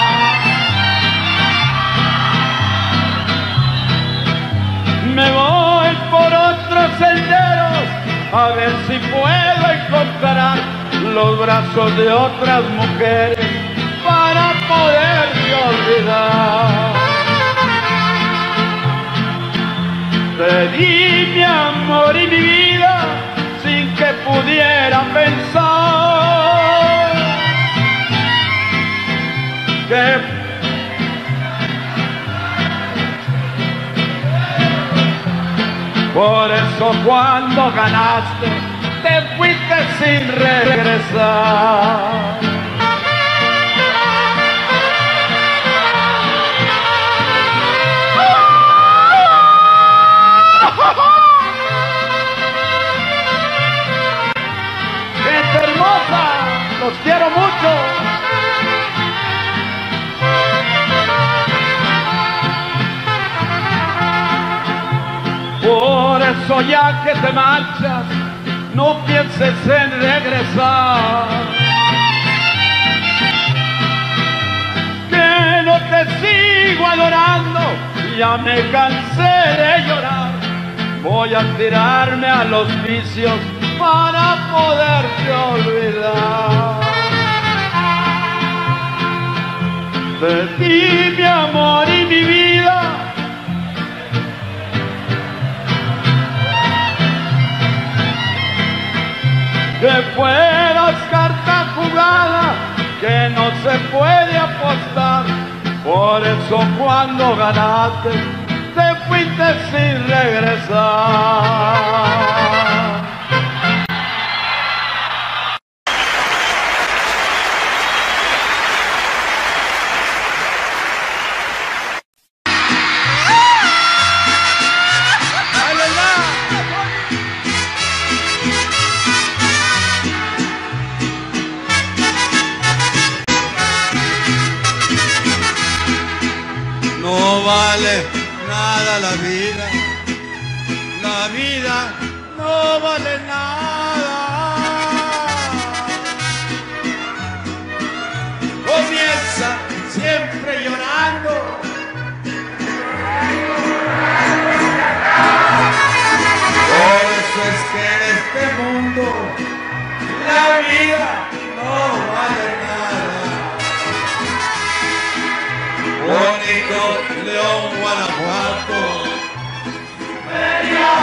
Me voy por otros senderos a ver si puedo encontrar los brazos de otras mujeres para poderte olvidar. Te di mi amor y mi vida sin que pudiera pensar que por eso cuando ganaste te fuiste sin regresar. ¡Gente hermosa! ¡Los quiero mucho! Por eso ya que te marchas, no pienses en regresar. Que no te sigo adorando, ya me cansé de llorar. Voy a tirarme a los vicios para poderte olvidar. Te di mi amor y mi vida, que fueras carta jugada, que no se puede apostar. Por eso cuando ganaste, te fuiste sin regresar. No vale nada la vida, la vida no vale nada. Comienza siempre llorando, por eso es que en este mundo la vida no vale nada. Bonito León, Guanajuato, feria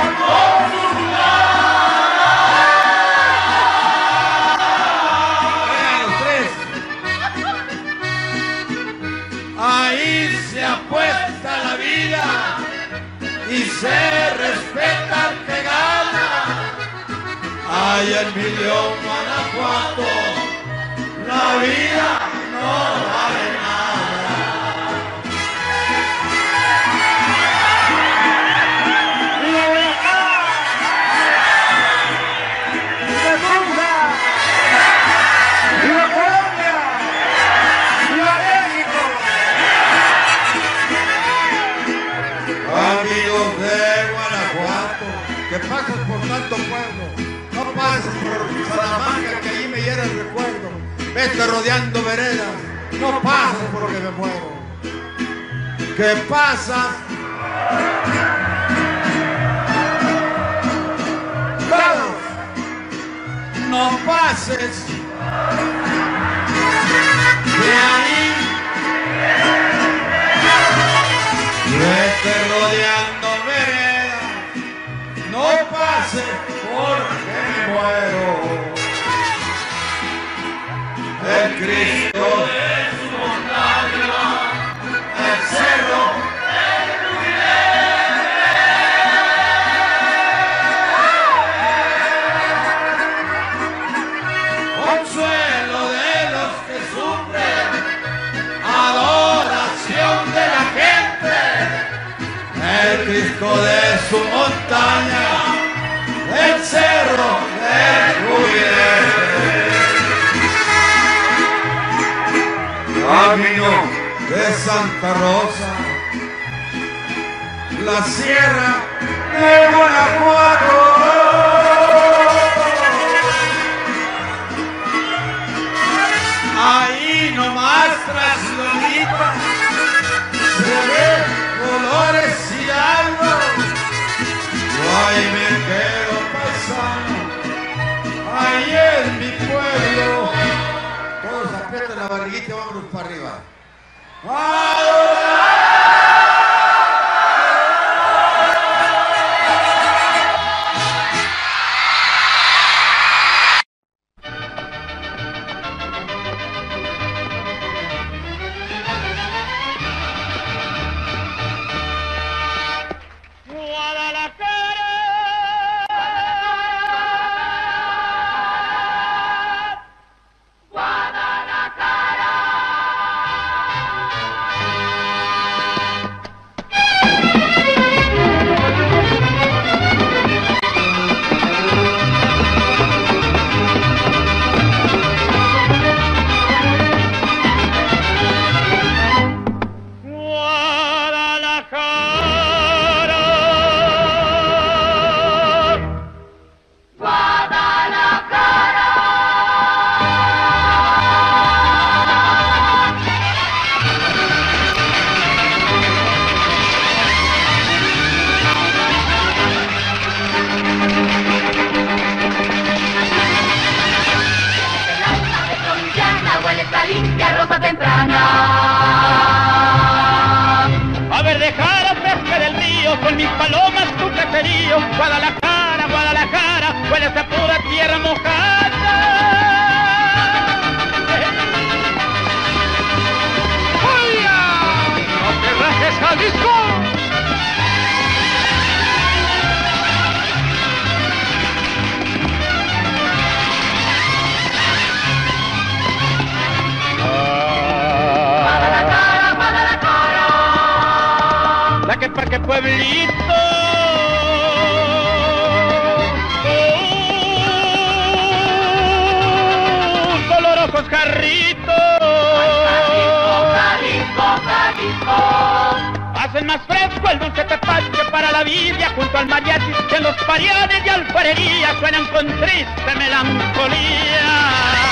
popular. Ahí se apuesta la vida y se respeta al que gana. Allá en mi León, Guanajuato, la vida no vale nada. Amigos de Guanajuato, que pasas por tanto pueblo, no pases por Salamanca, que allí me hiera el recuerdo. Vete rodeando veredas, no pases porque me muero. ¿Qué pasas? Vamos, no pases de ahí. Vete rodeando veredas, no pases porque me muero. El Cristo de su montaña, el cerro del consuelo de los que sufren, adoración de la gente. El Cristo de su montaña, el cerro del Jubileo. Camino de Santa Rosa, la sierra de Guanajuato. Ahí nomás tras Lolita se ve Dolores Hidalgo. Yo ahí me quedo paisano, ahí es mi pueblo. la barriguita y vámonos para arriba. Con mis palomas tu caserío, Guadalajara, Guadalajara, huele esa pura tierra mojada. ¡Oiga! ¡No te rajes, Jalisco! Guadalajara, Guadalajara. La que pa' que pueblito. Dolorosos jarritos. Jalisco, Jalisco. Hacen más fresco el dulce tepache para la Biblia junto al mariachi que en los parianes de alfarería suenan con triste melancolía.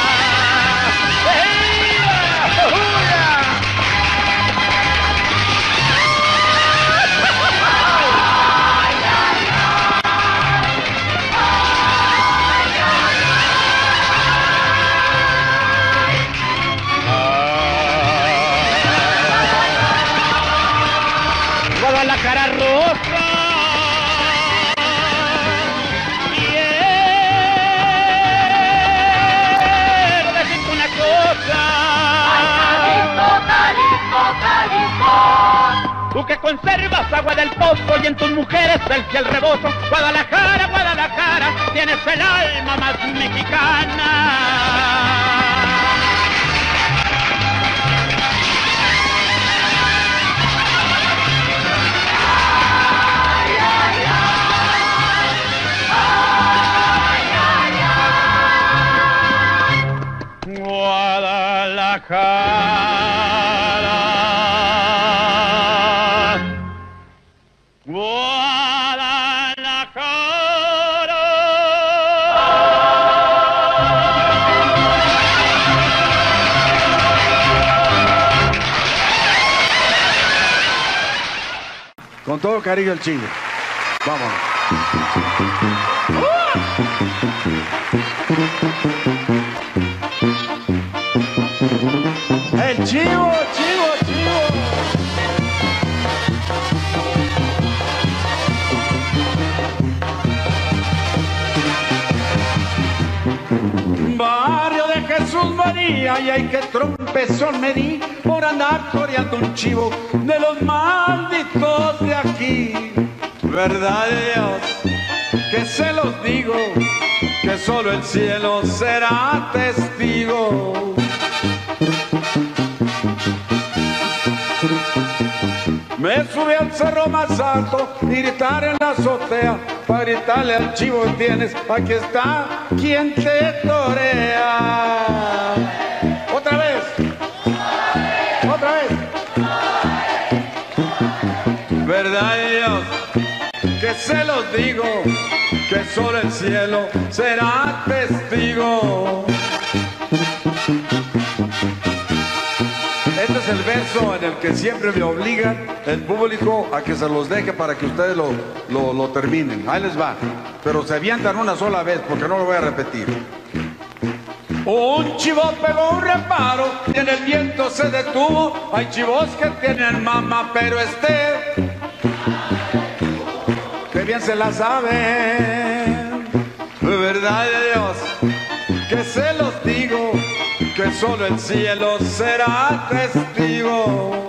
La cara rosa quiero decirte una cosa. Ay, Jalisco, Jalisco, Jalisco. Tú que conservas agua del pozo y en tus mujeres el fiel rebozo. Guadalajara, Guadalajara, tienes el alma más mexicana. Guadalajara, Guadalajara. Con todo cariño el Chivo. Vámonos. El Chivo, Chivo, Chivo. Barrio de Jesús María, y hay que trompezón me di por andar coreando un chivo de los malditos de aquí. Verdad de Dios, que se los digo, que solo el cielo será testigo. Me subí al cerro más alto y gritar en la azotea, para gritarle al chivo tienes, aquí está quien te torea. Otra vez, otra vez. Verdad de Dios, que se los digo, que solo el cielo será testigo. Este es el verso en el que siempre me obliga el público a que se los deje para que ustedes lo, lo, lo terminen. Ahí les va, pero se avientan una sola vez porque no lo voy a repetir. Un chivo pegó un reparo y en el viento se detuvo. Hay chivos que tienen mama, pero este, que bien se la saben. De verdad de Dios, que se los digo, que solo el cielo será testigo.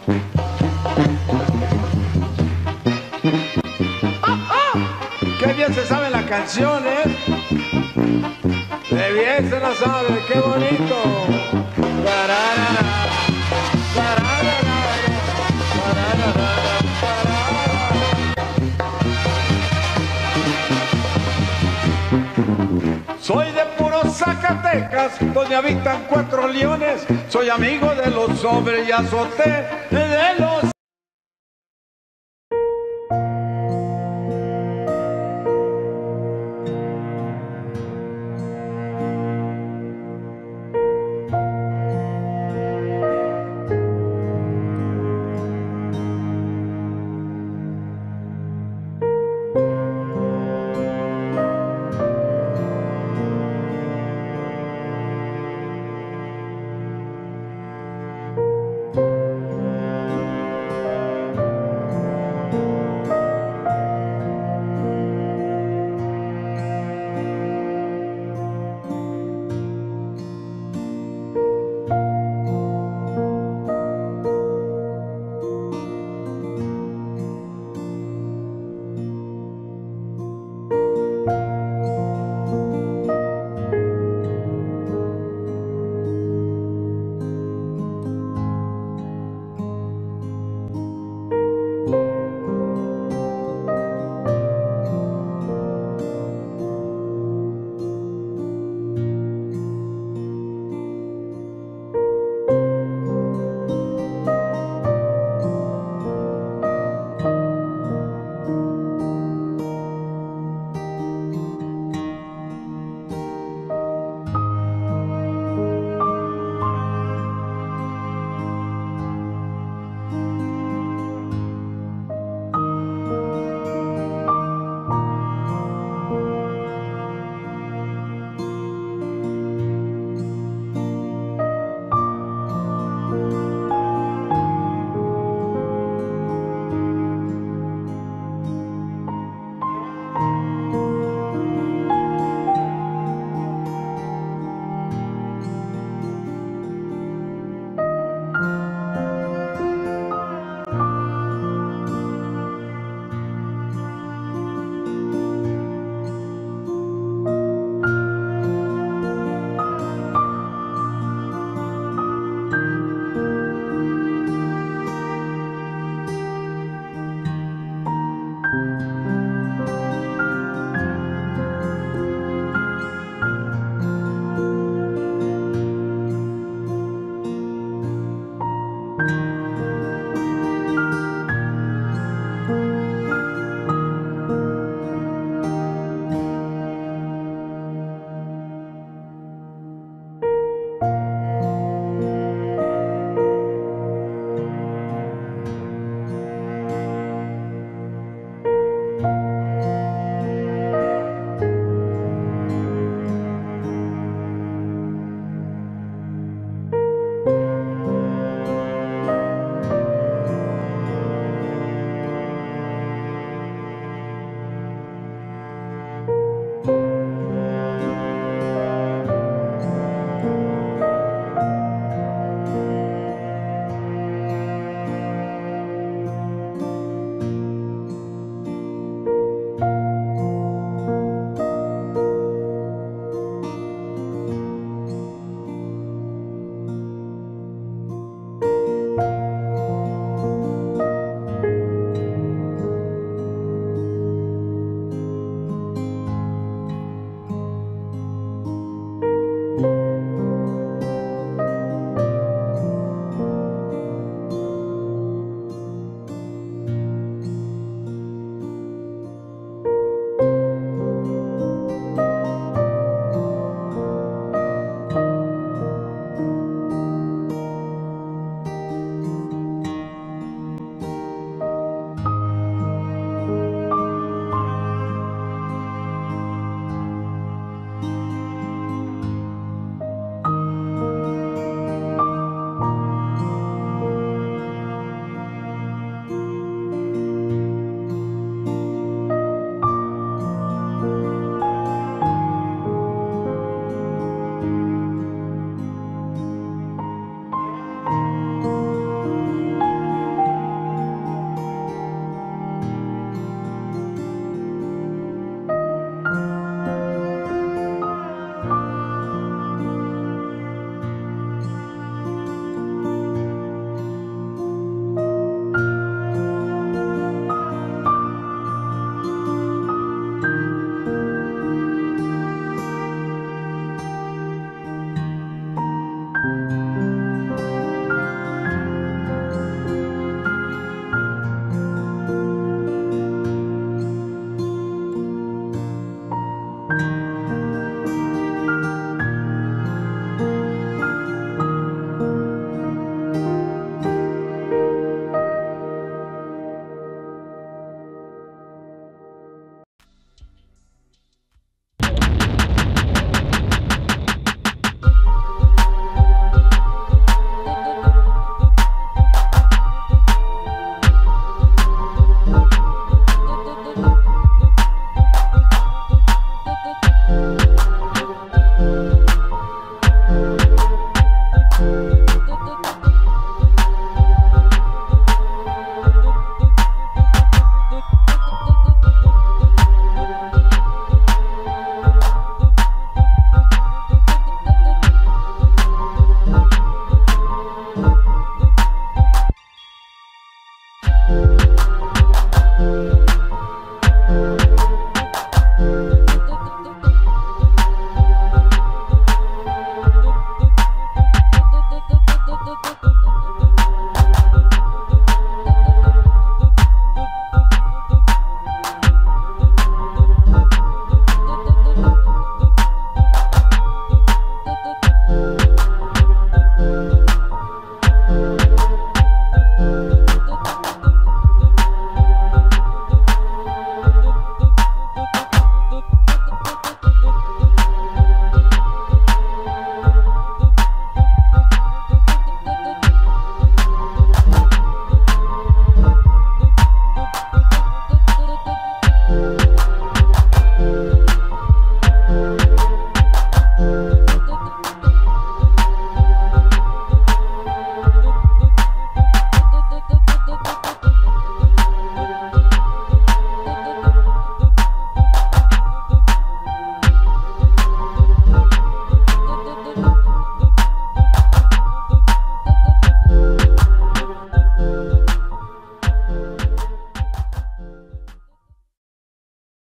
Qué bien se sabe la canción, ¿eh? Qué bien se la sabe, qué bonito. Tararara, tararara, tararara, tararara. Soy de puros Zacatecas, donde habitan cuatro leones. Soy amigo de los hombres y azoté de los